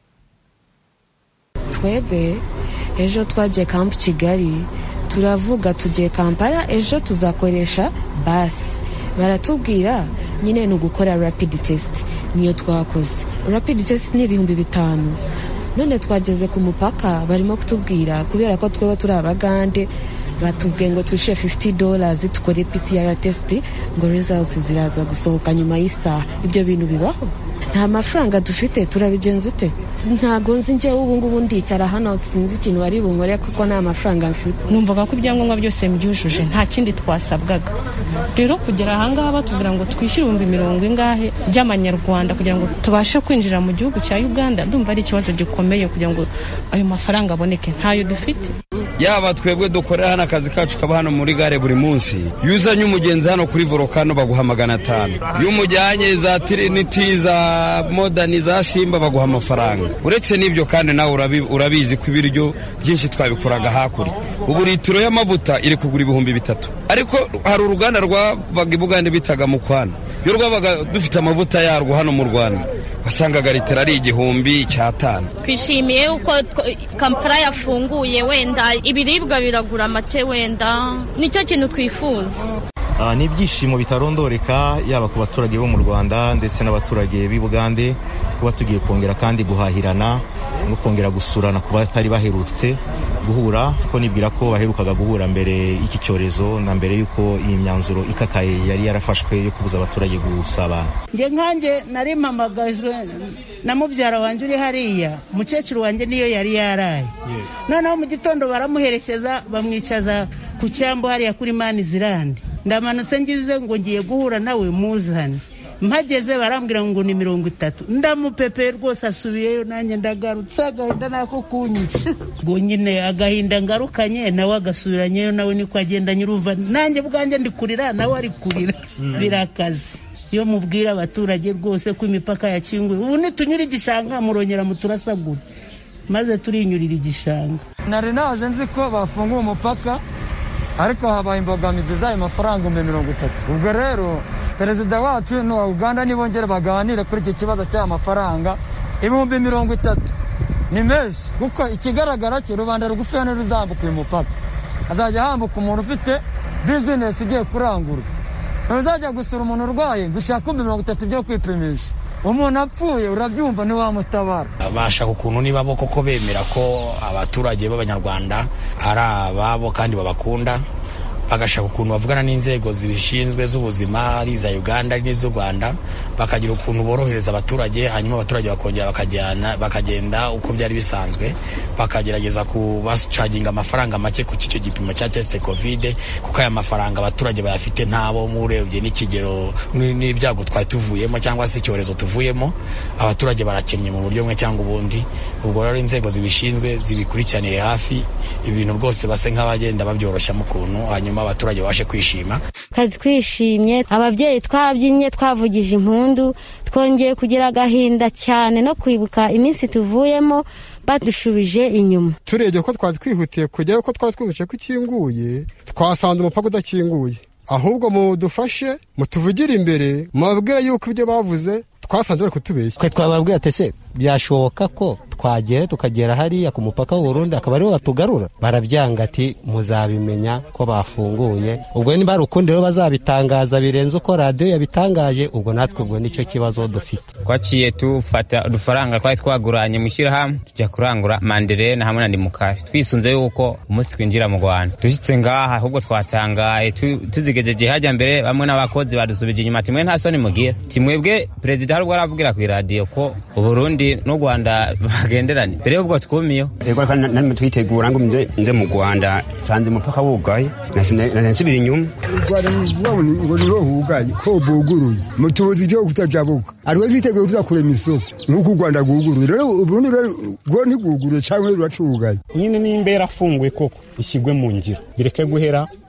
Twebwe ejo twagiye Camp Kigali, turavuga tugiye Kampala, ejo tuzakoresha basi. Baratubwira nyine ni ugukora rapid test, niyo twakoze. Rapid test ni ibihumbi bitanu. None twageze ku mupaka barimo kutubwira kubera ko tweba turi abagande, batubwiye ngo twishyure fifty dollars tukore P C R test, ngo results ziraza gusohoka nyuma y'isaha. Ibyo bintu bibaho? Nta mafaranga dufite, turabigenza ute? Ntago nzi nje ubu ngubu ndicara hano sinzi ikintu bari bunkore kuko nta mafaranga mfite. Numvaga ko ibyangombwa byose mbyujuje, nta kindi twasabwaga. Rero kugera aha ngaha batubwira ngo twishyure ibihumbi mirongo ingahe by'amanyarwanda kugira ngo tubashe kwinjira mu gihugu cya Uganda. Ndumva ari ikibazo gikomeye kugira ngo ayo mafaranga aboneke, ntayo dufite. Yaba twebwe dukorera hano akazi kacu kaba hano muri gare buri munsi, yuzanye umugenzi hano kuri Volcano baguha magana atanu, y'umujyanye za Trinity za Modern za Simba baguha amafaranga. Uretse n'ibyo kandi nawe urabizi ko ibiryo byinshi twabikoraga hakurya. Ubu litiro y'amavuta iri kugura ibihumbi bitatu, ariko hari uruganda rwavaga ibugande bitaga Mukwana, yo rwabaga dufite amavuta yarwo hano mu Rwanda wasangaga litiro ari igihumbi cy'atanu. Twishimiye uko Kampala yafunguye, wenda ibiribwa biragura make, wenda nicyo kintu twifuza. Uh, ni ibyishimo bitarondoreka yaba ku baturage bo mu Rwanda ndetse n'abaturage b'i Bugande kuba tugiye kongera kandi guhahirana no kongera gusurana kuba batari baherutse guhura, ko nibwira ko baherukaga guhura mbere iki cyorezo na mbere yuko iyi myanzuro ikakaye yari yarafashwe yo kubuza abaturage gusabana. Nge nkanje nari mamagajwe na mubyara wanje uri hariya, mukecuru wanje niyo yari yaraye. Yeah. Noneho mu gitondo baramuherekeza bamwicaza ku cyambo hariya kuri Manizirande. Ndamanutse ngize ngo ngiye guhura nawe muzane, mpageze barambwira ngo ni mirongo itatu. Ndamupepe rwose asubiyeyo, nanjye ndagarutse agahinda nako kunyica. Ngo nyine agahinda ngarukanye nawe agasubiranyeyo, nawe niko agenda nyuruva, nanjye bwanjye ndikurira nawe ari kurira. Mm. Birakaze yo mubwira abaturage rwose ko imipaka yakinguye. Ubu nitunyura igishanga murongera muturasagura, maze turinyurira igishanga. Nari naje nzi ko bafunga umupaka, ariko habaye imbogamizi z'ayo mafaranga mirongo itatu. Ubwo rero perezida wacu n'uwa Uganda nibongera baganire kuri iki kibazo cy'aya mafaranga ibihumbi mirongo itatu. Ni menshi kuko ikigaragara cyo rubanda rugufi hano ruzambuka uyu mupaka, azajya hambuka umuntu ufite business igiye kurangura, ntuzajya gusura umuntu urwaye gushaka mirongo itatu byo kwipimisha. Umuntu apfuye urabyumva ni wamutabara. Bashaka ukuntu niba bo koko bemera ko abaturage b'Abanyarwanda ari ababo kandi babakunda, bagashaka ukuntu bavugana n'inzego zibishinzwe z'ubuzima ari za Uganda n'iz'u Rwanda, bakagira ukuntu borohereza abaturage, hanyuma abaturage bakongera bakajyana bakagenda uko byari bisanzwe, bakagerageza kubacaginga amafaranga make ku cyo gipimo cya test covid, kuko aya mafaranga abaturage bayafite ntabo murebye n'ikigero n'ibyago twari tuvuyemo cyangwa se icyorezo tuvuyemo, abaturage barakennye mu buryo bumwe cyangwa ubundi. Ubwo rero inzego zibishinzwe zibikurikiranire hafi ibintu rwose base nk'abagenda babyoroshya mu kuntu, hanyuma abaturage bashe kwishima. Kandi twishimye, ababyeyi twabyinye, twavugije impundu, twongeye kugira agahinda cyane no kwibuka iminsi tuvuyemo badushubije inyuma. Turebye ko twari twihutiye kujyayo, ko twari twihutiye ko ikinguye, twasanze umupaka udakinguye. Ahubwo mudufashe mutuvugire imbere, mubabwira yuko ibyo bavuze twasanze bari kutubeshya. Twe twababwira tese byashoboka ko twagera tukagera hariya ku mupaka w'u Burundi akaba ariho batugarura. Barabyanga ati muzabimenya ko bafunguye. Ubwo niba ari ukundi rero bazabitangaza birenze uko radio yabitangaje, ubwo natwe ubwo nicyo kibazo dufite. Twaciye tufata udufaranga twari twaguranye mushyira hamwe tujya kurangura manderena hamwe na ndimukari, twisunze yuko umunsi twinjira mu Rwanda. Dushitse ngaha ahubwo twatangaye tuzigejeje hajya mbere, bamwe n'abakozi badusubije inyuma ati mwe nta soni mugira, ati mwebwe perezida harwo aravugira ku radio ko u Burundi n'u Rwanda bagenderanye. Mbere y'ubwo twumiyo ego kandi namwe twitegura ngo nze nze mu Rwanda sanze umupaka wugaye, nasubira inyuma. Rwanda ngo niho hugaye ko buguruye mutuzi cyo kutajabuka, ariwe twiteguye tuzakure misoko nuko u Rwanda guguruye. Rero u Burundi rwo ntiguguruye cyangwa ruracugaye. Nyine n'imbera afunguye koko ishyigwe mu ngiro, bireke guhera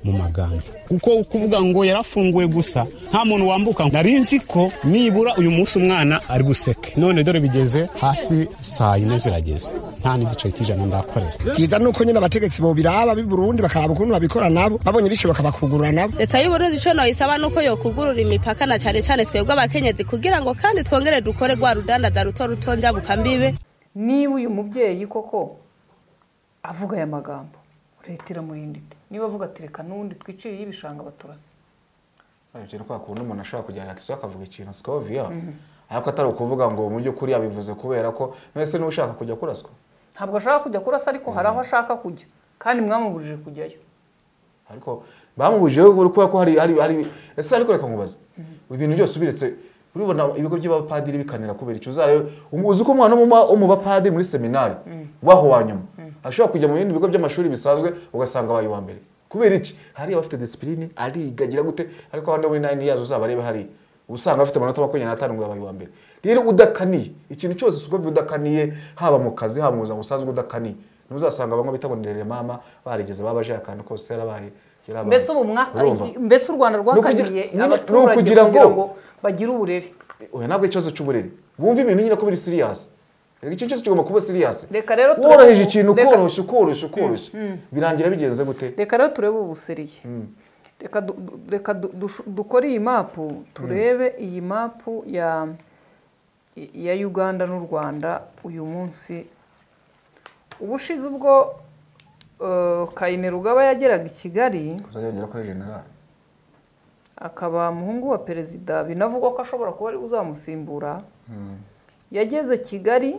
mu magambo kuko kuvuga ngo yarafunguwe gusa nta muntu wambuka. Nari nzi ko nibura uyu munsi umwana ari buseke, none dore bigeze hafi saa yine zirageze nta n'igice cy'ijana ndakorera. Kiza nuko nyine abategetsi bo biraba b'i Burundi bakaraba ukuntu babikora nabo babonye bishoboka bakugurura nabo. Leta y'u Burundi ico no isaba nuko yo kugurura imipaka na cyane cyane twebwe abakenyezi kugira ngo kandi twongere dukore gwa rudandaza ruto rutonja bukambibe. Niba uyu mubyeyi koko avuga aya magambo leta iramurindite, niba avuga ati reka n'undi twiciriye ibishanga baturase. Ibyo kwa kuntu umuntu ashobora kujyana akiswa akavuga ikintu skovia ariko atari ukuvuga ngo mu byo kuri yabivuze kubera ko mwese ni ushaka kujya kuraswa. Ntabwo ashaka kujya kurasa ariko hari aho ashaka kujya kandi mwamubujije kujyayo. Ariko bamubujije kuko ko hari hari hari ese ariko reka nkubaza ibintu byose ubiretse uribona ibigo by'abapadiri bikanira kubera icyo uzare uzi ko umwana mu bapadiri muri seminari waho wanyuma ashobora kujya mu bindi bigo by'amashuri bisanzwe ugasanga abaye wa mbere kubera iki hari abafite discipline arigagira gute ariko abandi muri nine yazo uzabarebe hari usanga afite amanota makumyabiri n'atanu ngo abaye wa mbere. Rero udakaniye ikintu cyose suko udakaniye haba mu kazi haba mu buzima busanzwe udakaniye ntuzasanga bamwe bitabonderere mama barigeze babaje akantu kose yarabaye. Mbese ubu mwaka mbese u Rwanda rwakaniye abaturage kugira ngo bagira uburere. Oya nabwo ikibazo cy'uburere bumva ibintu nyine ko biri serious. Iki cyose kigomba kuba serious. Reka rero woroheje ikintu koroshe koroshe koroshe birangira bigenze gute. Reka rero turebe ubuseriye. Reka reka dukore iyi mapu turebe iyi mapu ya ya Uganda n'u Rwanda uyu munsi. Ubushize ubwo Kainerugaba yageraga i Kigali kuzagera kuri general akaba muhungu wa perezida binavugwa ko ashobora kuba ari uzamusimbura. Yageze Kigali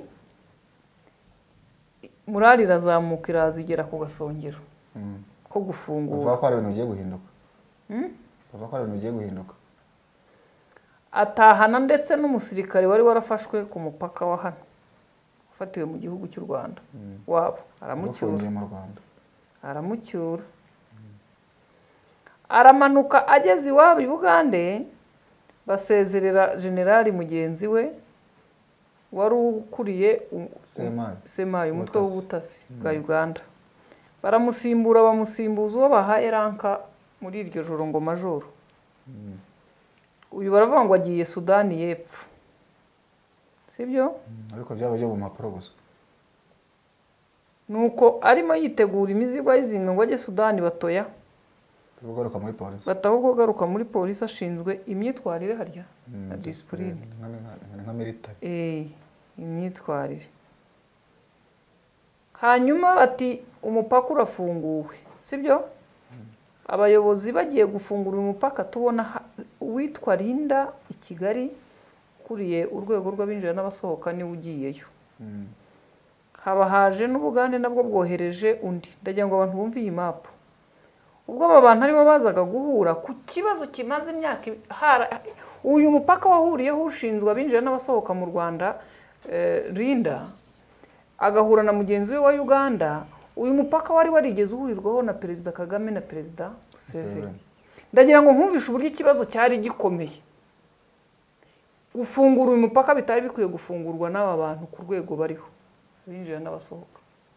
murari razamuka irazigera ku gasongero ko gufungura. Uvuga ko ari ibintu bigiye guhinduka. Uvuga ko ari ibintu bigiye guhinduka. Atahana ndetse n'umusirikare wari warafashwe ku mupaka wa hano ufatiwe mu gihugu cy'u Rwanda wabo aramucyura mu Rwanda aramucyura aramanuka ageze iwabo i Bugande basezerera generali mugenzi we wari ukuriye Semayi umutwe w'ubutasi bwa Uganda. Baramusimbura bamusimbuza uwo bahaye ranka muri iryo joro ngo majoro. Uyu baravuga ngo agiye Sudani y'Epfo sibyo? Ariko byabaye mu mapuro gusa. Nuko arimo yitegura imizigo ayizinga ngo ajye Sudani batoya garuka muri polisi bataho garuka muri polisi ashinzwe imyitwarire harya na discipline nka military eh imyitwarire. Hanyuma bati umupaka urafunguwe sibyo? Abayobozi bagiye gufungura umupaka tubona witwa Linda i Kigali kuriye urwego rw'abinjira n'abasohoka ni ugiyeyo. Haba haje n'Ubugande nabwo bwohereje undi. Ndagira ngo abantu bumve iyi map. Ubwo aba bantu aribo bazaga guhura ku kibazo kimaze imyaka uyu mupaka wahuriyeho ushinzwe abinjira n'abasohoka mu Rwanda Linda agahura na mugenzi we wa Uganda. Uyu mupaka wari warigeze uhurirwaho na Perezida Kagame na Perezida Museveni. Ndagira ngo nkumvishe uburyo ikibazo cyari gikomeye. Gufungura uyu mupaka bitari bikwiye gufungurwa n'aba bantu ku rwego bariho binjira n'abasohoka.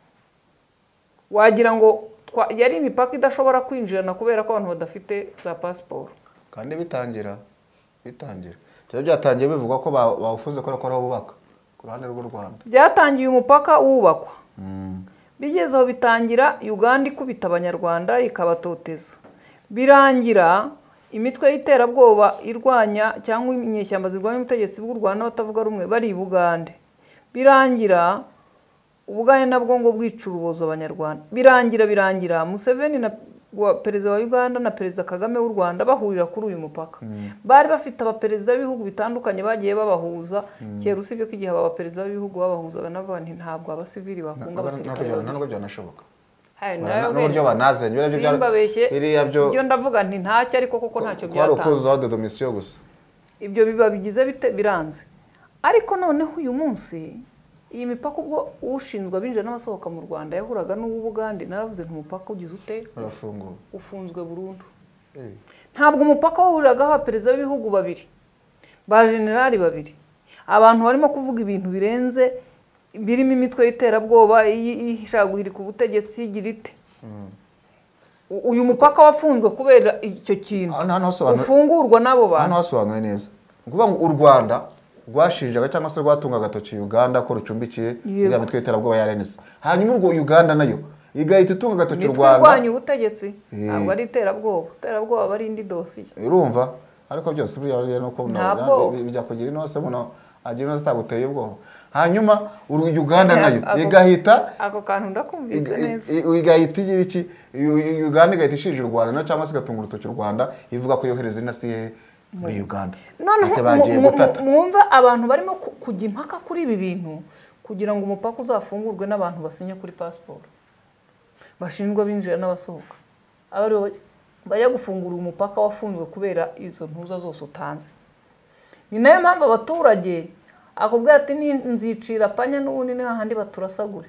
Wagira ngo yari imipaka idashobora kwinjirana kubera ko abantu badafite za passport. Kandi bitangira bitangira byo byatangiye bivuga ko bawufuze ko bakora bubaka ku ruhande rw'u Rwanda. Byatangiye umupaka wubakwa. Bigezeho bitangira Uganda ikubita abanyarwanda ikabatoteza. Birangira imitwe y'iterabwoba irwanya cyangwa inyeshyamba zirwanya ubutegetsi bw'u Rwanda batavuga rumwe bari i Bugande. Birangira Ubugande nabwo ngo bwica urubozo abanyarwanda. Birangira birangira Museveni na perezida wa Uganda na perezida Kagame w'u Rwanda bahurira kuri uyu mupaka. Bari bafite abaperezida b'ibihugu bitandukanye bagiye babahuza. Kera usibye ko igihe aba perezida b'ibihugu babahuzaga n'abantu ntabwo abasivili bakunga abasirikare. Ntabwo byanashoboka. N'uburyo banazanye biriya byo byo ndavuga nti ntacyo ariko koko ntacyo byatanze. Kwari ukuzaho de domisiyo gusa. Ibyo biba bigize bite biranze. Ariko noneho uyu munsi iyi mipaka ubwo ushinzwe abinjira n'abasohoka mu Rwanda yahuraga n'Ubugande naravuze nti umupaka ugize ute urafunguwe ufunzwe burundu. Ntabwo umupaka wahuragaho abaperezida b'ibihugu babiri ba generali babiri. Abantu barimo kuvuga ibintu birenze birimo imitwe y'iterabwoba ishaka guhirika ubutegetsi girite. uyu mupaka wafunzwe kubera icyo kintu ufungurwa n'abo bantu. Hano hasobanuye neza ukuvuga ngo u Rwanda rwashinjaga cyangwa se rwatunga agatoki Uganda ko rucumbikiye iriya mitwe y'iterabwoba ya R N C, hanyuma urwo Uganda nayo igahita itunga agatoki u Rwanda nitwirwanya ubutegetsi ntabwo ari iterabwoba, iterabwoba bari indi dosiye urumva. Ariko byose buriya nuko bijya kugira inose muno agira inose ataguteye ubwoba, hanyuma uru Uganda nayo igahita ako kantu ndakumvise neza igahita igira iki, Uganda igahita ishinja u Rwanda cyangwa se igatunga urutoki u Rwanda ivuga ko yohereza inasiye muri Uganda. None mwumva abantu barimo kujya impaka kuri ibi bintu kugira ngo umupaka uzafungurwe n'abantu basinya kuri passport bashinjwa binjira n'abasohoka, abari bajya gufungura umupaka wafunzwe kubera izo ntuza zose utanze. Ni nayo mpamvu abaturage akubwira ati nzicira panya n'ubundi ni hahandi baturasagure.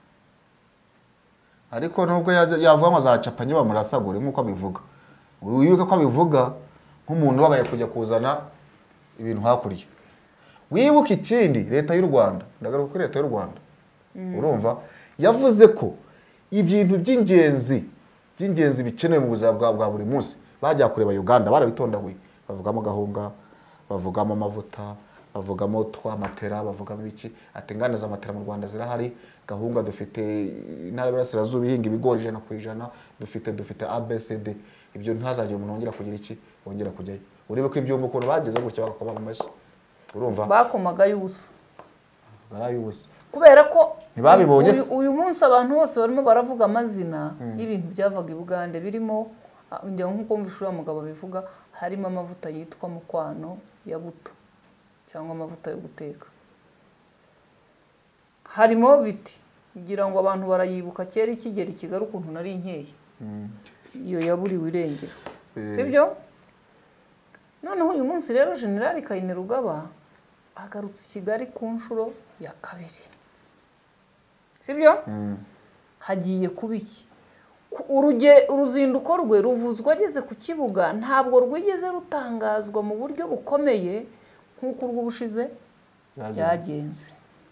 Ariko nubwo yavuga ngo azacapanye bamurasagure nk'uko abivuga, wibuke ko abivuga nk'umuntu wabaye kujya kuzana ibintu hakurya. Wibuke ikindi, leta y'u Rwanda, ndagaruka kuri leta y'u Rwanda, urumva yavuze ko ibintu by'ingenzi by'ingenzi bikenewe mu buzima bwa buri munsi bajya kureba Uganda barabitondaguye, bavugamo gahunga, bavugamo amavuta, bavugamo twamatera, bavugamo iki, ati inganda za matera mu Rwanda zirahari, gahunga dufite intara y'Iburasirazuba ihinga ibigori ijana ku ijana, dufite dufite A B C D, ibyo ntazagire umuntu wongera kugira iki wongera kujyayo. Urebe ko ibyo umuntu bageze gutya bakoma mu mashyi, urumva bakomaga y'ubusa baraye ubusa kubera ko ntibabibonye. Uyu munsi abantu bose barimo baravuga amazina y'ibintu byavaga i Bugande birimo njya nkuko mvishura mugabo bivuga, harimo amavuta yitwa mukwano ya buto cyangwa amavuta yo guteka, harimo viti kugira ngo abantu barayibuka kera ikigera Kigali ukuntu nari nkeye iyo yaburiwe irengero, sibyo? Noneho uyu munsi rero General Kainerugaba agarutse Kigali ku nshuro ya kabiri, sibyo? Hagiye kuba iki? Uruzinduko rwe ruvuzwa ageze ku kibuga, ntabwo rwigeze rutangazwa mu buryo bukomeye nk'uko urw'ubushize byagenze.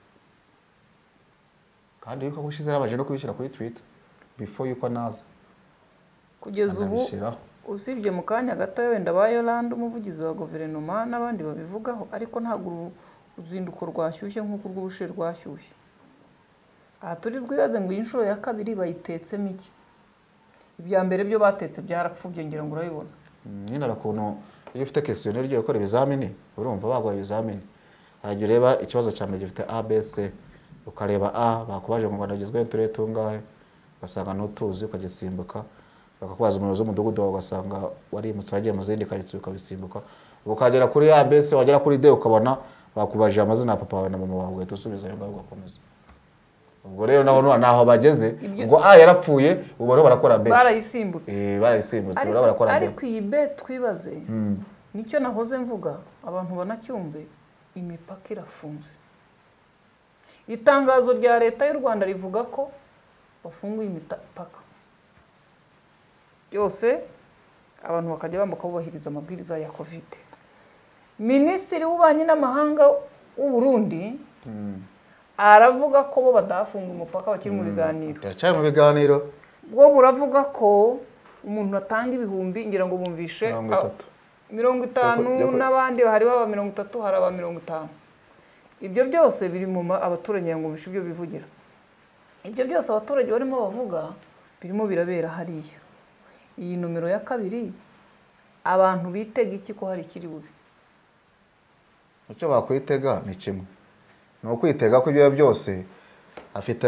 Kandi yuko bushize yabaje no kubishyira kuri Twitter before yuko naza kugeza ubu, usibye mu kanya gato wenda ba Yolande umuvugizi wa guverinoma n'abandi babivugaho, ariko ntabwo uruzinduko rwashyushye nk'uko urw'ubushize rwashyushye. Aha turi rwibaze ngo iyi nshuro ya kabiri bayitetsemo iki? Ibya mbere byo batetse byarapfubye ngira ngo urabibona. Nyine arakuntu iyo ufite questionnaire ryo gukora ibizamini, urumva bagwa ibizamini, hajya ureba ikibazo cya mbere gifite A B C, ukareba A bakubaje mu Rwanda gizwe turere tungahe, ugasanga n'utuzi ukagisimbuka, bakakubaza umuyobozi w'umudugudu ugasanga warimutse wagiye mu zindi karitsiye ukabisimbuka, ukagera kuri A B C wagera kuri D ukabona bakubaje amazina ya papa wawe na mama wawe ugahita usubiza ayo ngayo ugakomeza. Ubwo rero naho naho bageze ngo A yarapfuye, ubu rero barakora B, barayisimbutse eh barayisimbutse bura barakora B. Ariko iyi B twibaze nicyo nahoze mvuga, abantu banacyumve, imipaka irafunze. Itangazo rya leta y'u Rwanda rivuga ko bafunguye imipaka byose, abantu bakajya bambuka bubahiriza amabwiriza ya Covid. Minisitiri w'ububanyi n'amahanga w'u Burundi aravuga ko bo badafunga umupaka bakiri mu biganiro. Cyari mu biganiro. Bwo buravuga ko umuntu atanga ibihumbi ngira ngo bumvishe mirongo itanu n'abandi hari baba mirongo itatu hari aba mirongo itanu. Ibyo byose biri mu abaturage ngo bishe ibyo bivugira. Ibyo byose abaturage barimo bavuga birimo birabera hariya. Iyi numero ya kabiri abantu bitega iki ko hari kiri bubi? Icyo bakwitega ni kimwe, no kwitega ko ibyo byose afite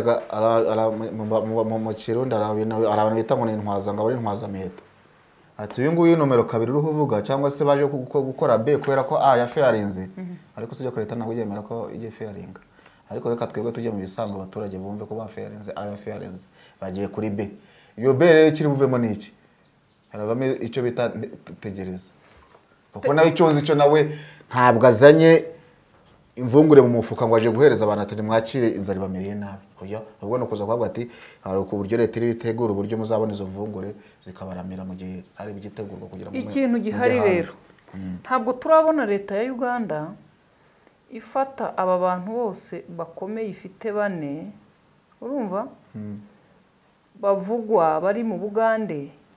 mu Kirundi arabana bita ngo ni intwaza, ngo ari intwaza miheto. Ati uyu nguyu numero kabiri uruhu uvuga cyangwa se baje gukora B kubera ko A ya fairinze, ariko sije ko leta ntabwo yemera ko igiye fairinga. Ariko reka twebwe tujye mu bisanzwe abaturage bumve ko ba fairinze A ya fairinze bagiye kuri B. Iyo B rero kiri buvemo niki? Haravamo icyo bita tegereza. Kuko nawe icyo nzi cyo nawe ntabwo azanye imvungure mu mufuka ngo aje guhereza abantu ati mwakire inzara bamiriye nabi. Oya, ahubwo no kuza kwavuga ati hari uko buryo leta iri tegura uburyo muzabona izo mvungure zikabaramira mu gihe hari bigitegurwa kugira ngo ikintu gihari rero. Ntabwo turabona leta ya Uganda ifata aba bantu bose bakomeye ifite bane, urumva? Bavugwa bari mu Bugande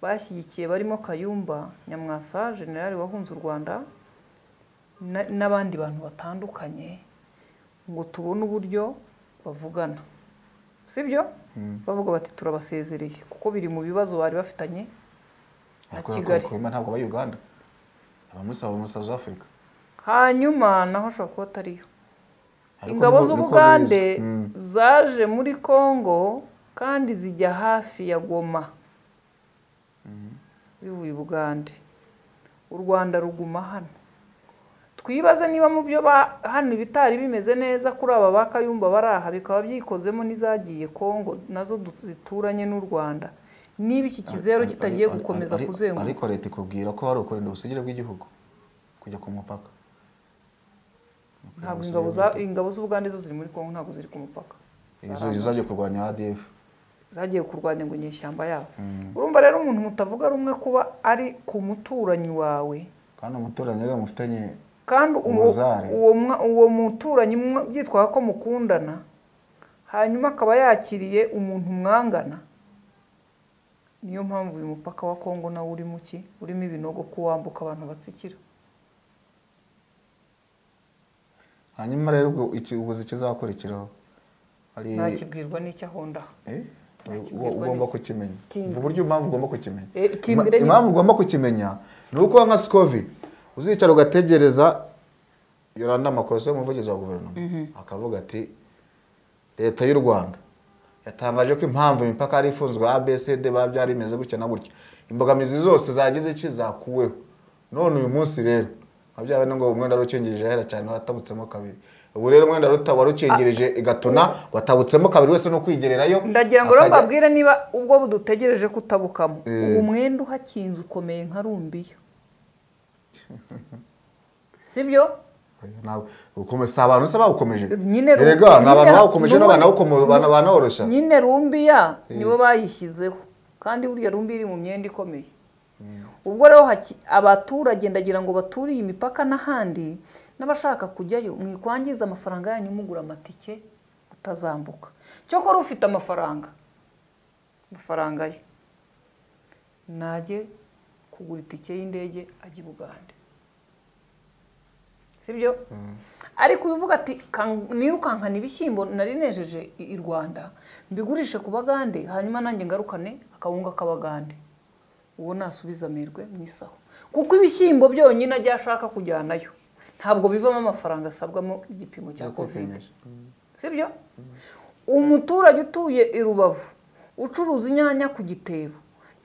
bashyigikiye barimo Kayumba Nyamwasa generali wahunze u Rwanda n'abandi bantu batandukanye ngo tubone uburyo bavugana sibyo bavuga bati turabasezereye kuko biri mu bibazo bari bafitanye na Kigali ntabwo ba Uganda aba muri South Africa hanyuma naho ashobora kuba atariyo ingabo z'Ubugande zaje muri Congo kandi zijya hafi ya Goma zivuye Bugande u Rwanda ruguma hano twibaze niba mu byo hano ibitari bimeze neza kuri aba bakayumba baraha bikaba byikozemo nizagiye Congo nazo zituranye n'u Rwanda niba iki kizero kitagiye gukomeza kuzenguruka ariko leta ikubwira ko hari ukorinda ubusugire bw'igihugu kujya ku mupaka ntabwo ingabo za ingabo z'Ubugande zo ziri muri Congo ntabwo ziri ku mupaka izo zagiye kurwanya A D F zagiye kurwanya ngo nyeshyamba yabo urumva rero umuntu mutavuga rumwe kuba ari ku muturanyi wawe kandi umuturanyi rero mufitanye kandi uwo uwo muturanyi byitwa ko mukundana hanyuma akaba yakiriye umuntu mwangana niyo mpamvu uyu mupaka wa Congo nawo uri muki urimo ibinogo kuwambuka abantu batsikira hanyuma rero ubuzi kizakurikiraho ari nakibwirwa n'icyo ahonda eh ugomba kukimenya uburyo impamvu ugomba kukimenya impamvu ugomba kukimenya ni uko nka Scovi uzicara ugategereza Yolanda Makoso umuvugizi wa guverinoma akavuga ati leta y'u Rwanda yatangaje ko impamvu imipaka ari ifunzwe A B C D babyari imeze gutya na gutya imbogamizi zose zagize iki zakuweho none uyu munsi rero abyawe ngo umwenda rucengereje ahera cyane watabutsemo kabiri ubu rero umwenda ruta warucengereje igatona watabutsemo kabiri wese no kwigererayo ndagira ngo mbabwire niba ubwo budutegereje kutabukamo ubu mwenda uhakinze ukomeye nka rumbiya sibyo nawe ukomeza abantu se bawukomeje erega nabantu bawukomeje n'abana ukomo bana bana orosha nyine rumbiya nibo bayishyizeho kandi burya rumbiya iri mu myenda ikomeye ubwo rero abaturage ndagira ngo baturiye imipaka n'ahandi n'abashaka kujyayo mwikwangiza amafaranga yanyu mugura amatike utazambuka cyo ko ufite amafaranga amafaranga ye najye kugura itike y'indege ajya i Bugande sibyo ariko uvuga ati nirukankana ibishyimbo nari nejeje i Rwanda mbigurishe ku Bagande hanyuma nanjye ngarukane akawunga k'Abagande uwo nasubiza amerwe mwisaho kuko ibishyimbo byonyine ajya ashaka kujyanayo ntabwo bivamo amafaranga asabwamo igipimo cya Covid sibyo umuturage utuye i Rubavu ucuruza inyanya ku gitebo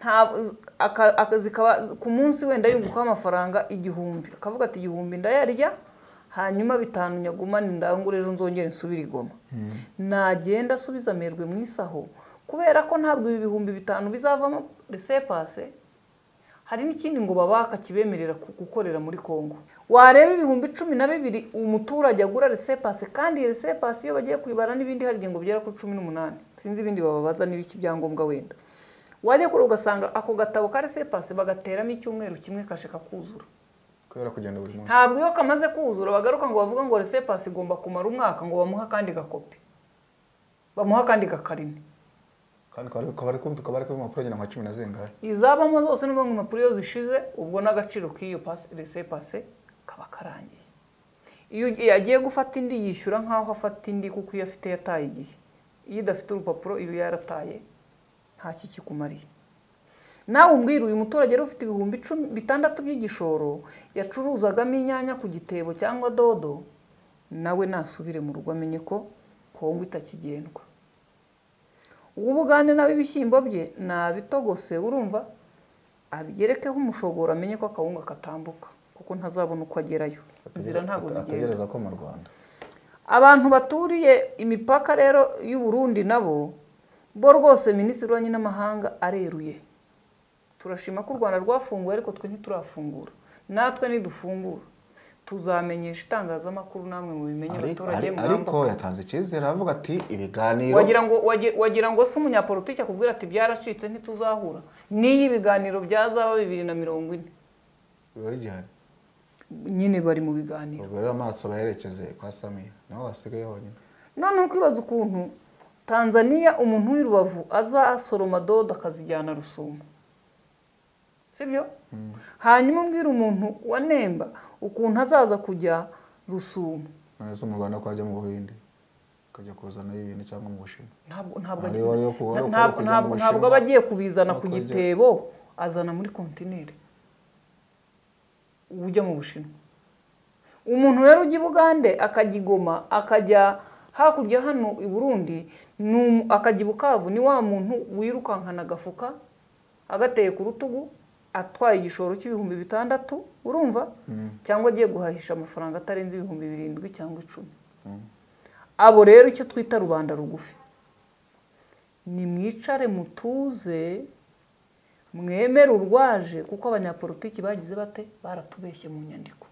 akazikaba ku munsi wenda yunguka amafaranga igihumbi akavuga ati igihumbi ndayarya hanyuma bitanu nyagumana ndangure ejo nzongere nsubira igoma nagenda asubiza amerwe mwisaho kubera ko ntabwo ibi bihumbi bitanu bizavamo resepase hari n'ikindi ngo babaka kibemerera gukorera muri Congo wareba ibihumbi cumi na bibiri umuturage agura resepase kandi resepase iyo bagiye kwibara n'ibindi hari ngo byera ku cumi n'umunani sinzi ibindi bababaza n'ibiki byangombwa wenda wajye kuri ugasanga ako gatabo ka resepase bagateramo icyumweru kimwe kashaka kuzura kubera kugenda buri munsi ntabwo iyo kamaze kuzura bagaruka ngo bavuga ngo resepase igomba kumara umwaka ngo bamuha kandi gakopi bamuha kandi gakarine kandi kabari kumtu kabari ko impapuro nyina nka cumi na zingahe izabamo zose n'ubwo impapuro yo zishize ubwo n'agaciro k'iyo pass resepase kaba karangiye iyo yagiye gufata indi yishyura nkaho afata indi kuko iyo afite yataye igihe iyo idafite urupapuro iyo yarataye nta kiki kumariye nawe umbwira uyu muturage rero ufite ibihumbi bitandatu by'igishoro yacuruzagamo inyanya ku gitebo cyangwa dodo nawe nasubire mu rugo amenye ko Kongo itakigendwa ubu Bugande nawe ibishyimbo bye nabitogose urumva abigerekeho umushogoro amenye ko akawunga katambuka kuko ntazabona uko agerayo inzira ntabwo zigenda ko mu Rwanda abantu baturiye imipaka rero y'u Burundi nabo bo rwose minisitiri w'ububanyi n'amahanga areruye turashima ko u Rwanda rwafunguye ariko twe ntiturafungura natwe nidufungura tuzamenyesha itangazamakuru namwe mu bimenye abaturage mwambuka ariko yatanze icyizere avuga ati ibiganiro wagira ngo wagira ngo se umunyapolitike akubwira ati byaracitse ntituzahura niyi ibiganiro byazaba bibiri na mirongo ine bari gihari nyine bari mu biganiro ubwo rero amaso baherekeze kwa Samia naho wasigaye honyine none kwibaza ukuntu Tanzania umuntu w'i Rubavu azasoroma dodo akazijyana Rusumo sibyo hanyuma umbwira umuntu wa Nemba ukuntu azaza kujya Rusumo neza mu Rwanda kwajya mu Buhinde kajya kuzana ibintu cyangwa mu Bushinwa ntabwo ntabwo ntabwo ntabwo abagiye kubizana ku gitebo azana muri kontineri ujya mu Bushinwa umuntu rero ujya i Bugande akajya i Goma akajya hakurya hano i Burundi akajya i Bukavu ni wa muntu wirukankana agafuka agateye ku rutugu atwaye igishoro cy'ibihumbi bitandatu urumva cyangwa agiye guhahisha amafaranga atarenze ibihumbi birindwi cyangwa icumi abo rero icyo twita rubanda rugufi ni mwicare mutuze mwemere urwaje kuko abanyapolitiki bagize bate baratubeshye mu nyandiko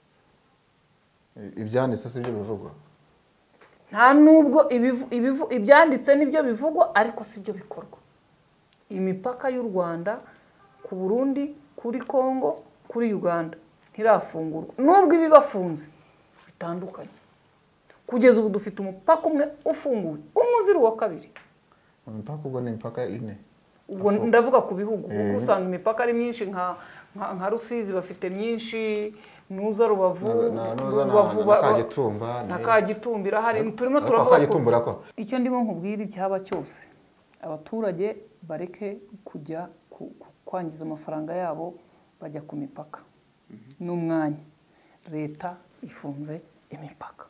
ibyanditse si byo bivugwa nta nubwo ibyanditse nibyo bivugwa ariko si byo bikorwa imipaka y'u Rwanda ku Burundi kuri Kongo kuri Uganda ntirafungurwa nubwo ibi bafunze bitandukanye kugeza ubu dufite umupaka umwe ufunguye umuziri wa kabiri umupaka ubwo ni imipaka ine ubwo ndavuga ku bihugu kuko usanga imipaka ari myinshi nka nka Rusizi bafite myinshi nuza Rubavu na Kagitumba na Kagitumba irahari turimo turavuga ko icyo ndimo nkubwira icyaba cyose abaturage bareke kujya kwangiza amafaranga yabo bajya ku mipaka n'umwanya leta ifunze imipaka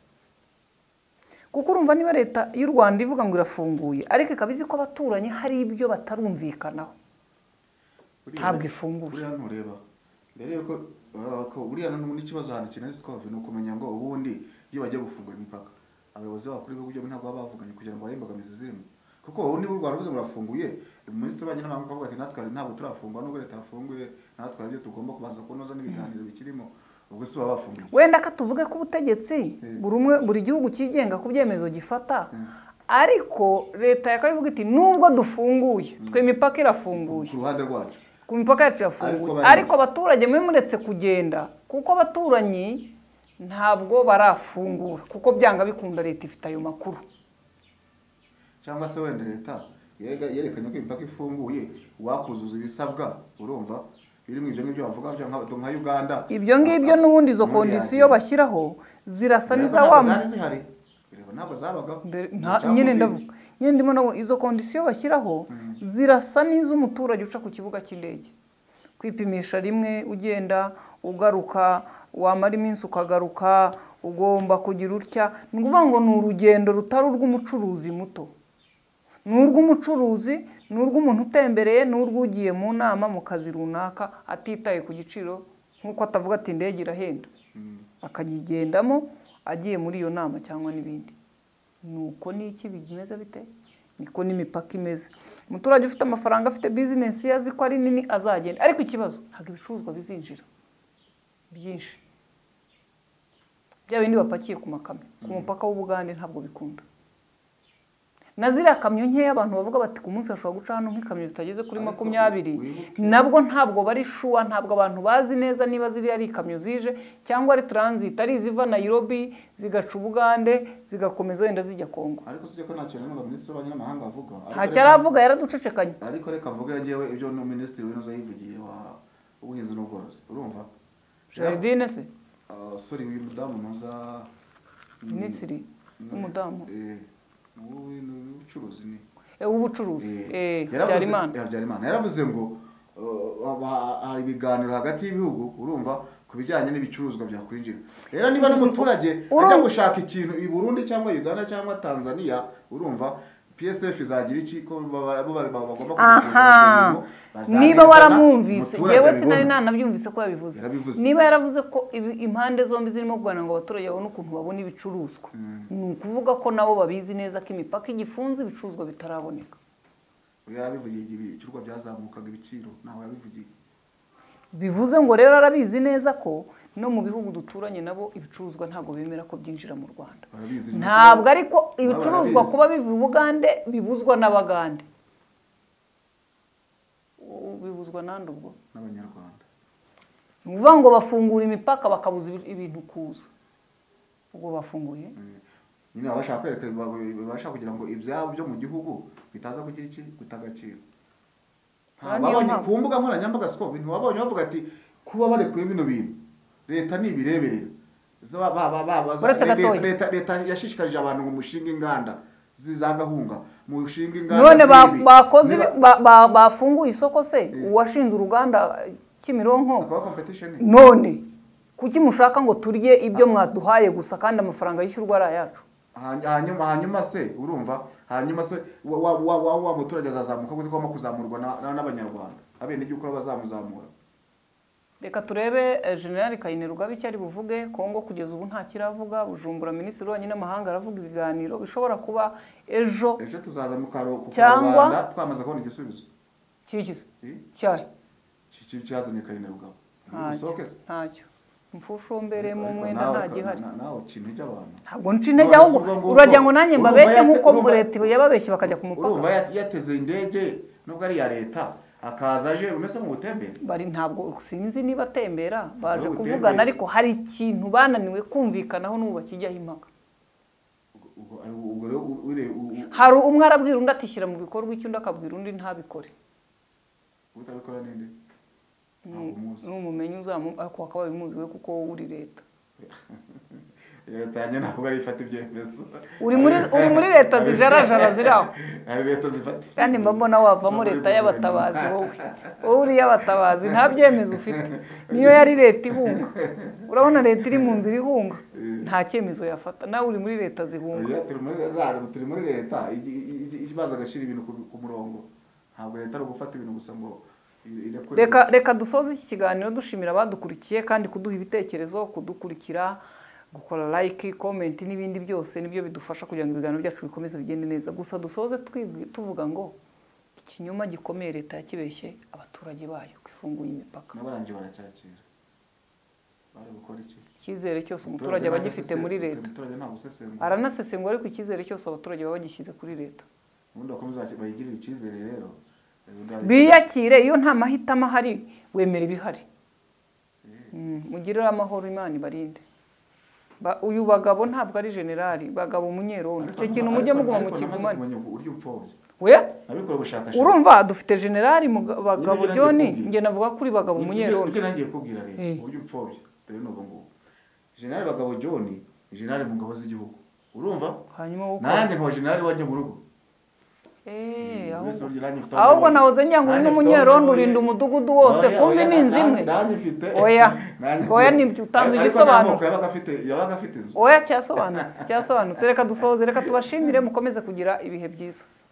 kuko urumva niba leta y'u Rwanda ivuga ngo irafunguye ariko ikabizi ko abaturanyi hari ibyo batarumvikanaho ntabwo ifunguye uriya ntureba mbere yuko uriya n'ikibazo hano kinari sikove ni ukumenya ngo ubundi iyo bagiye gufungura imipaka abayobozi bakuru b'ibihugu byabo ntabwo baba bavuganye kugira ngo barebe imbogamizi zirimo kuko ubu niba u Rwanda ruvuze ngo rurafunguye minisitiri w'ububanyi n'amahanga akavuga ati natwe ntabwo turafungwa nubwo leta yafunguye natwe hari ibyo tugomba kubanza kunoza n'ibiganiro bikirimo ubwo si baba bafunguye wenda ko tuvuge ko ubutegetsi buri umwe buri gihugu cyigenga ku byemezo gifata ariko leta yakabivuga iti nubwo dufunguye twe imipaka irafunguye ku ruhande rwacu ku mipaka yacu irafunguye ariko abaturage mwe muretse kugenda kuko abaturanyi ntabwo barafungura kuko byanga bikunda leta ifite ayo makuru cyangwa se wenda leta yerekanye ko imipaka ifunguye wakuzuza ibisabwa urumva birimo ibyo ngibyo bavuga byo nka Uganda ibyo ngibyo n'ubundi izo kondisiyo bashyiraho zirasa n'iza wa ntabwo zabagaho nyine ndavuga nyine ndimo nabo izo kondisiyo bashyiraho zirasa n'iz'umuturage uca ku kibuga cy'indege kwipimisha rimwe ugenda ugaruka wamara iminsi ukagaruka ugomba kugira utya ni ukuvuga ngo ni urugendo rutari urw'umucuruzi muto ni urw'umucuruzi ni urw'umuntu utembereye ni urw'ugiye mu nama mu kazi runaka atitaye ku giciro nk'uko atavuga ati indege irahenda akayigendamo agiye muri iyo nama cyangwa n'ibindi nuko n'iki bimeze bite niko n'imipaka imeze umuturage ufite amafaranga afite bizinesi yazi ko ari nini azagenda ariko ikibazo ntabwo ibicuruzwa bizinjira byinshi bya bindi bapakiye ku makamyo ku mupaka w'Ubugande ntabwo bikunda na ziriya kamyo nkeya abantu bavuga bati ku munsi hashobora guca hano nk'ikamyo zitageze kuri makumyabiri nabwo ntabwo bari shuwa ntabwo abantu bazi neza niba ziriya ari ikamyo zije cyangwa ari transit ari iziva Nairobi zigaca Ubugande zigakomeza wenda zijya Kongo ariko sije ko ntacyo n'aba minisitiri w'ububanyi n'amahanga avuga ntacyo aravuga yaraducecekanye ariko reka mvuge ngewe ibyo no minisitiri w'inoza yivugiye wa ubuhinzi n'ubworozi urumva Jardine se sorry uyu mudamu noza minisitiri w'umudamu ubucuruzi ni ubucuruzi eh Habyarimana yaravuze ngo hari ibiganiro hagati y'ibihugu urumva ku bijyanye n'ibicuruzwa bya kwinjira rero niba n'umuturage ajya gushaka ikintu i Burundi cyangwa Uganda cyangwa Tanzania urumva P S F izagira iki ko bagomba kugira niba waramwumvise yewe sinari nanabyumvise ko yabivuze niba yaravuze ko impande zombi zirimo kugana ngo abaturage babone ukuntu babona ibicuruzwa ni ukuvuga ko nabo babizi neza ko imipaka igifunze ibicuruzwa bitaraboneka yarabivugiye ibicuruzwa byazamukaga ibiciro nawe yabivugiye bivuze ngo rero arabizi neza ko no mu bihugu duturanye nabo ibicuruzwa ntago bemera ko byinjira mu Rwanda ntabwo ariko ibicuruzwa kuba biva i Bugande bibuzwa n'Abagande bibuzwa nande ubwo n'Abanyarwanda nuvuga ngo bafungura imipaka bakabuza ibintu kuza ubwo bafunguye nyine abashaka kwerekana babasha kugira ngo ibyabo byo mu gihugu bitaza kugira iki gutagaciro babonye ku mbuga nkoranyambaga siko bintu babonye bavuga ati kuba barekuye bino bintu leta nibireberera leta leta yashishikarije abantu ngo mushinga inganda zizagahunga mu mushinga inganda none bakoze bafunguye isoko se uwashinze uruganda Kimironko none kuki mushaka ngo turye ibyo mwaduhaye gusa kandi amafaranga yishyurwa ari ayacu hanyuma hanyuma se urumva hanyuma se wa wa wa wa muturage azazamuka gute ko kuzamurwa n'abanyarwanda abene igihugu bazamuzamura reka turebe General Kayine Rugaba icyo ari buvuge Kongo kugeza ubu nta kiravuga Bujumbura Minisitiri w'Ububanyi n'Amahanga aravuga ibiganiro bishobora kuba ejo ejo tuzaza mu karo ku Rwanda twamaze kubona igisubizo kikize cyahe kici cyazanye Kayine Rugaba ntacyo mfusho mbere mu mwenda nta gihari naho kintu cy'abantu ntabwo ncine jyaho urajya ngo nanjye mbabeshye nkuko leta yababeshye bakajya ku mupaka urumva yateze indege nubwo ari ya leta akaza aje unese mu gutembera bari ntabwo sinzi niba atembera baje kuvugana ariko hari ikintu bananiwe kumvikanaho n'ubu bakijyaho impaka hari umwe arabwira undi atishyira mu bikorwa icyo undi akabwira undi ntabikore utabikora ninde n'umumenyi uzamu ariko akaba bimuzi we kuko uri leta leta yanjye ntabwo ari ifata ibyemezo uri muri uri muri leta zijarajara ziraho ari leta zifata kandi mbona wavamo leta y'abatabazi wowe wowe uri y'abatabazi nta byemezo ufite niyo yari leta ihunga urabona leta iri mu nzira ihunga nta cyemezo yafata nawe uri muri leta zihunga turi muri leta turi muri leta ikibazo agashira ibintu ku murongo ntabwo leta ari gufata ibintu gusa ngo reka reka dusoze iki kiganiro dushimira abadukurikiye kandi kuduha ibitekerezo kudukurikira gukora like comment n'ibindi byose nibyo bidufasha kugira ngo ibiganiro byacu bikomeze bigende neza gusa dusoze tuvuga ngo ikinyoma gikomeye leta yakibeshye abaturage bayo kwifunguye imipaka n'abaranje baracyakira bari gukora iki ikizere cyose umuturage aba agifite muri leta aranasesengura ariko ikizere cyose abaturage baba bagishyize kuri leta ubundi bakomeza bayigirira ikizere rero biyakire iyo nta mahitamo ahari wemera ibihari mugirira amahoro Imana ibarinde uyu bagabo ntabwo ari generali bagabo munyerondo icyo kintu mujye muguma mu kigumane we urumva dufite generali bagabo John nge navuga kuri bagabo munyerondo ibyo nagiye kubwira rero uburyo upfobye dore nuko ngo generali bagabo John generali mu ngabo z'igihugu urumva hanyuma nanjye nko generali wajye mu rugo eh ahubwo nahoze nyango n'umunyerondo urinda umudugudu wose kumbi ninzi imwe oya oya nibyo utanze igisobanuro yabaga afite yabaga afite oya cyasobanutse cyasobanutse reka dusoze reka tubashimire mukomeze kugira ibihe byiza.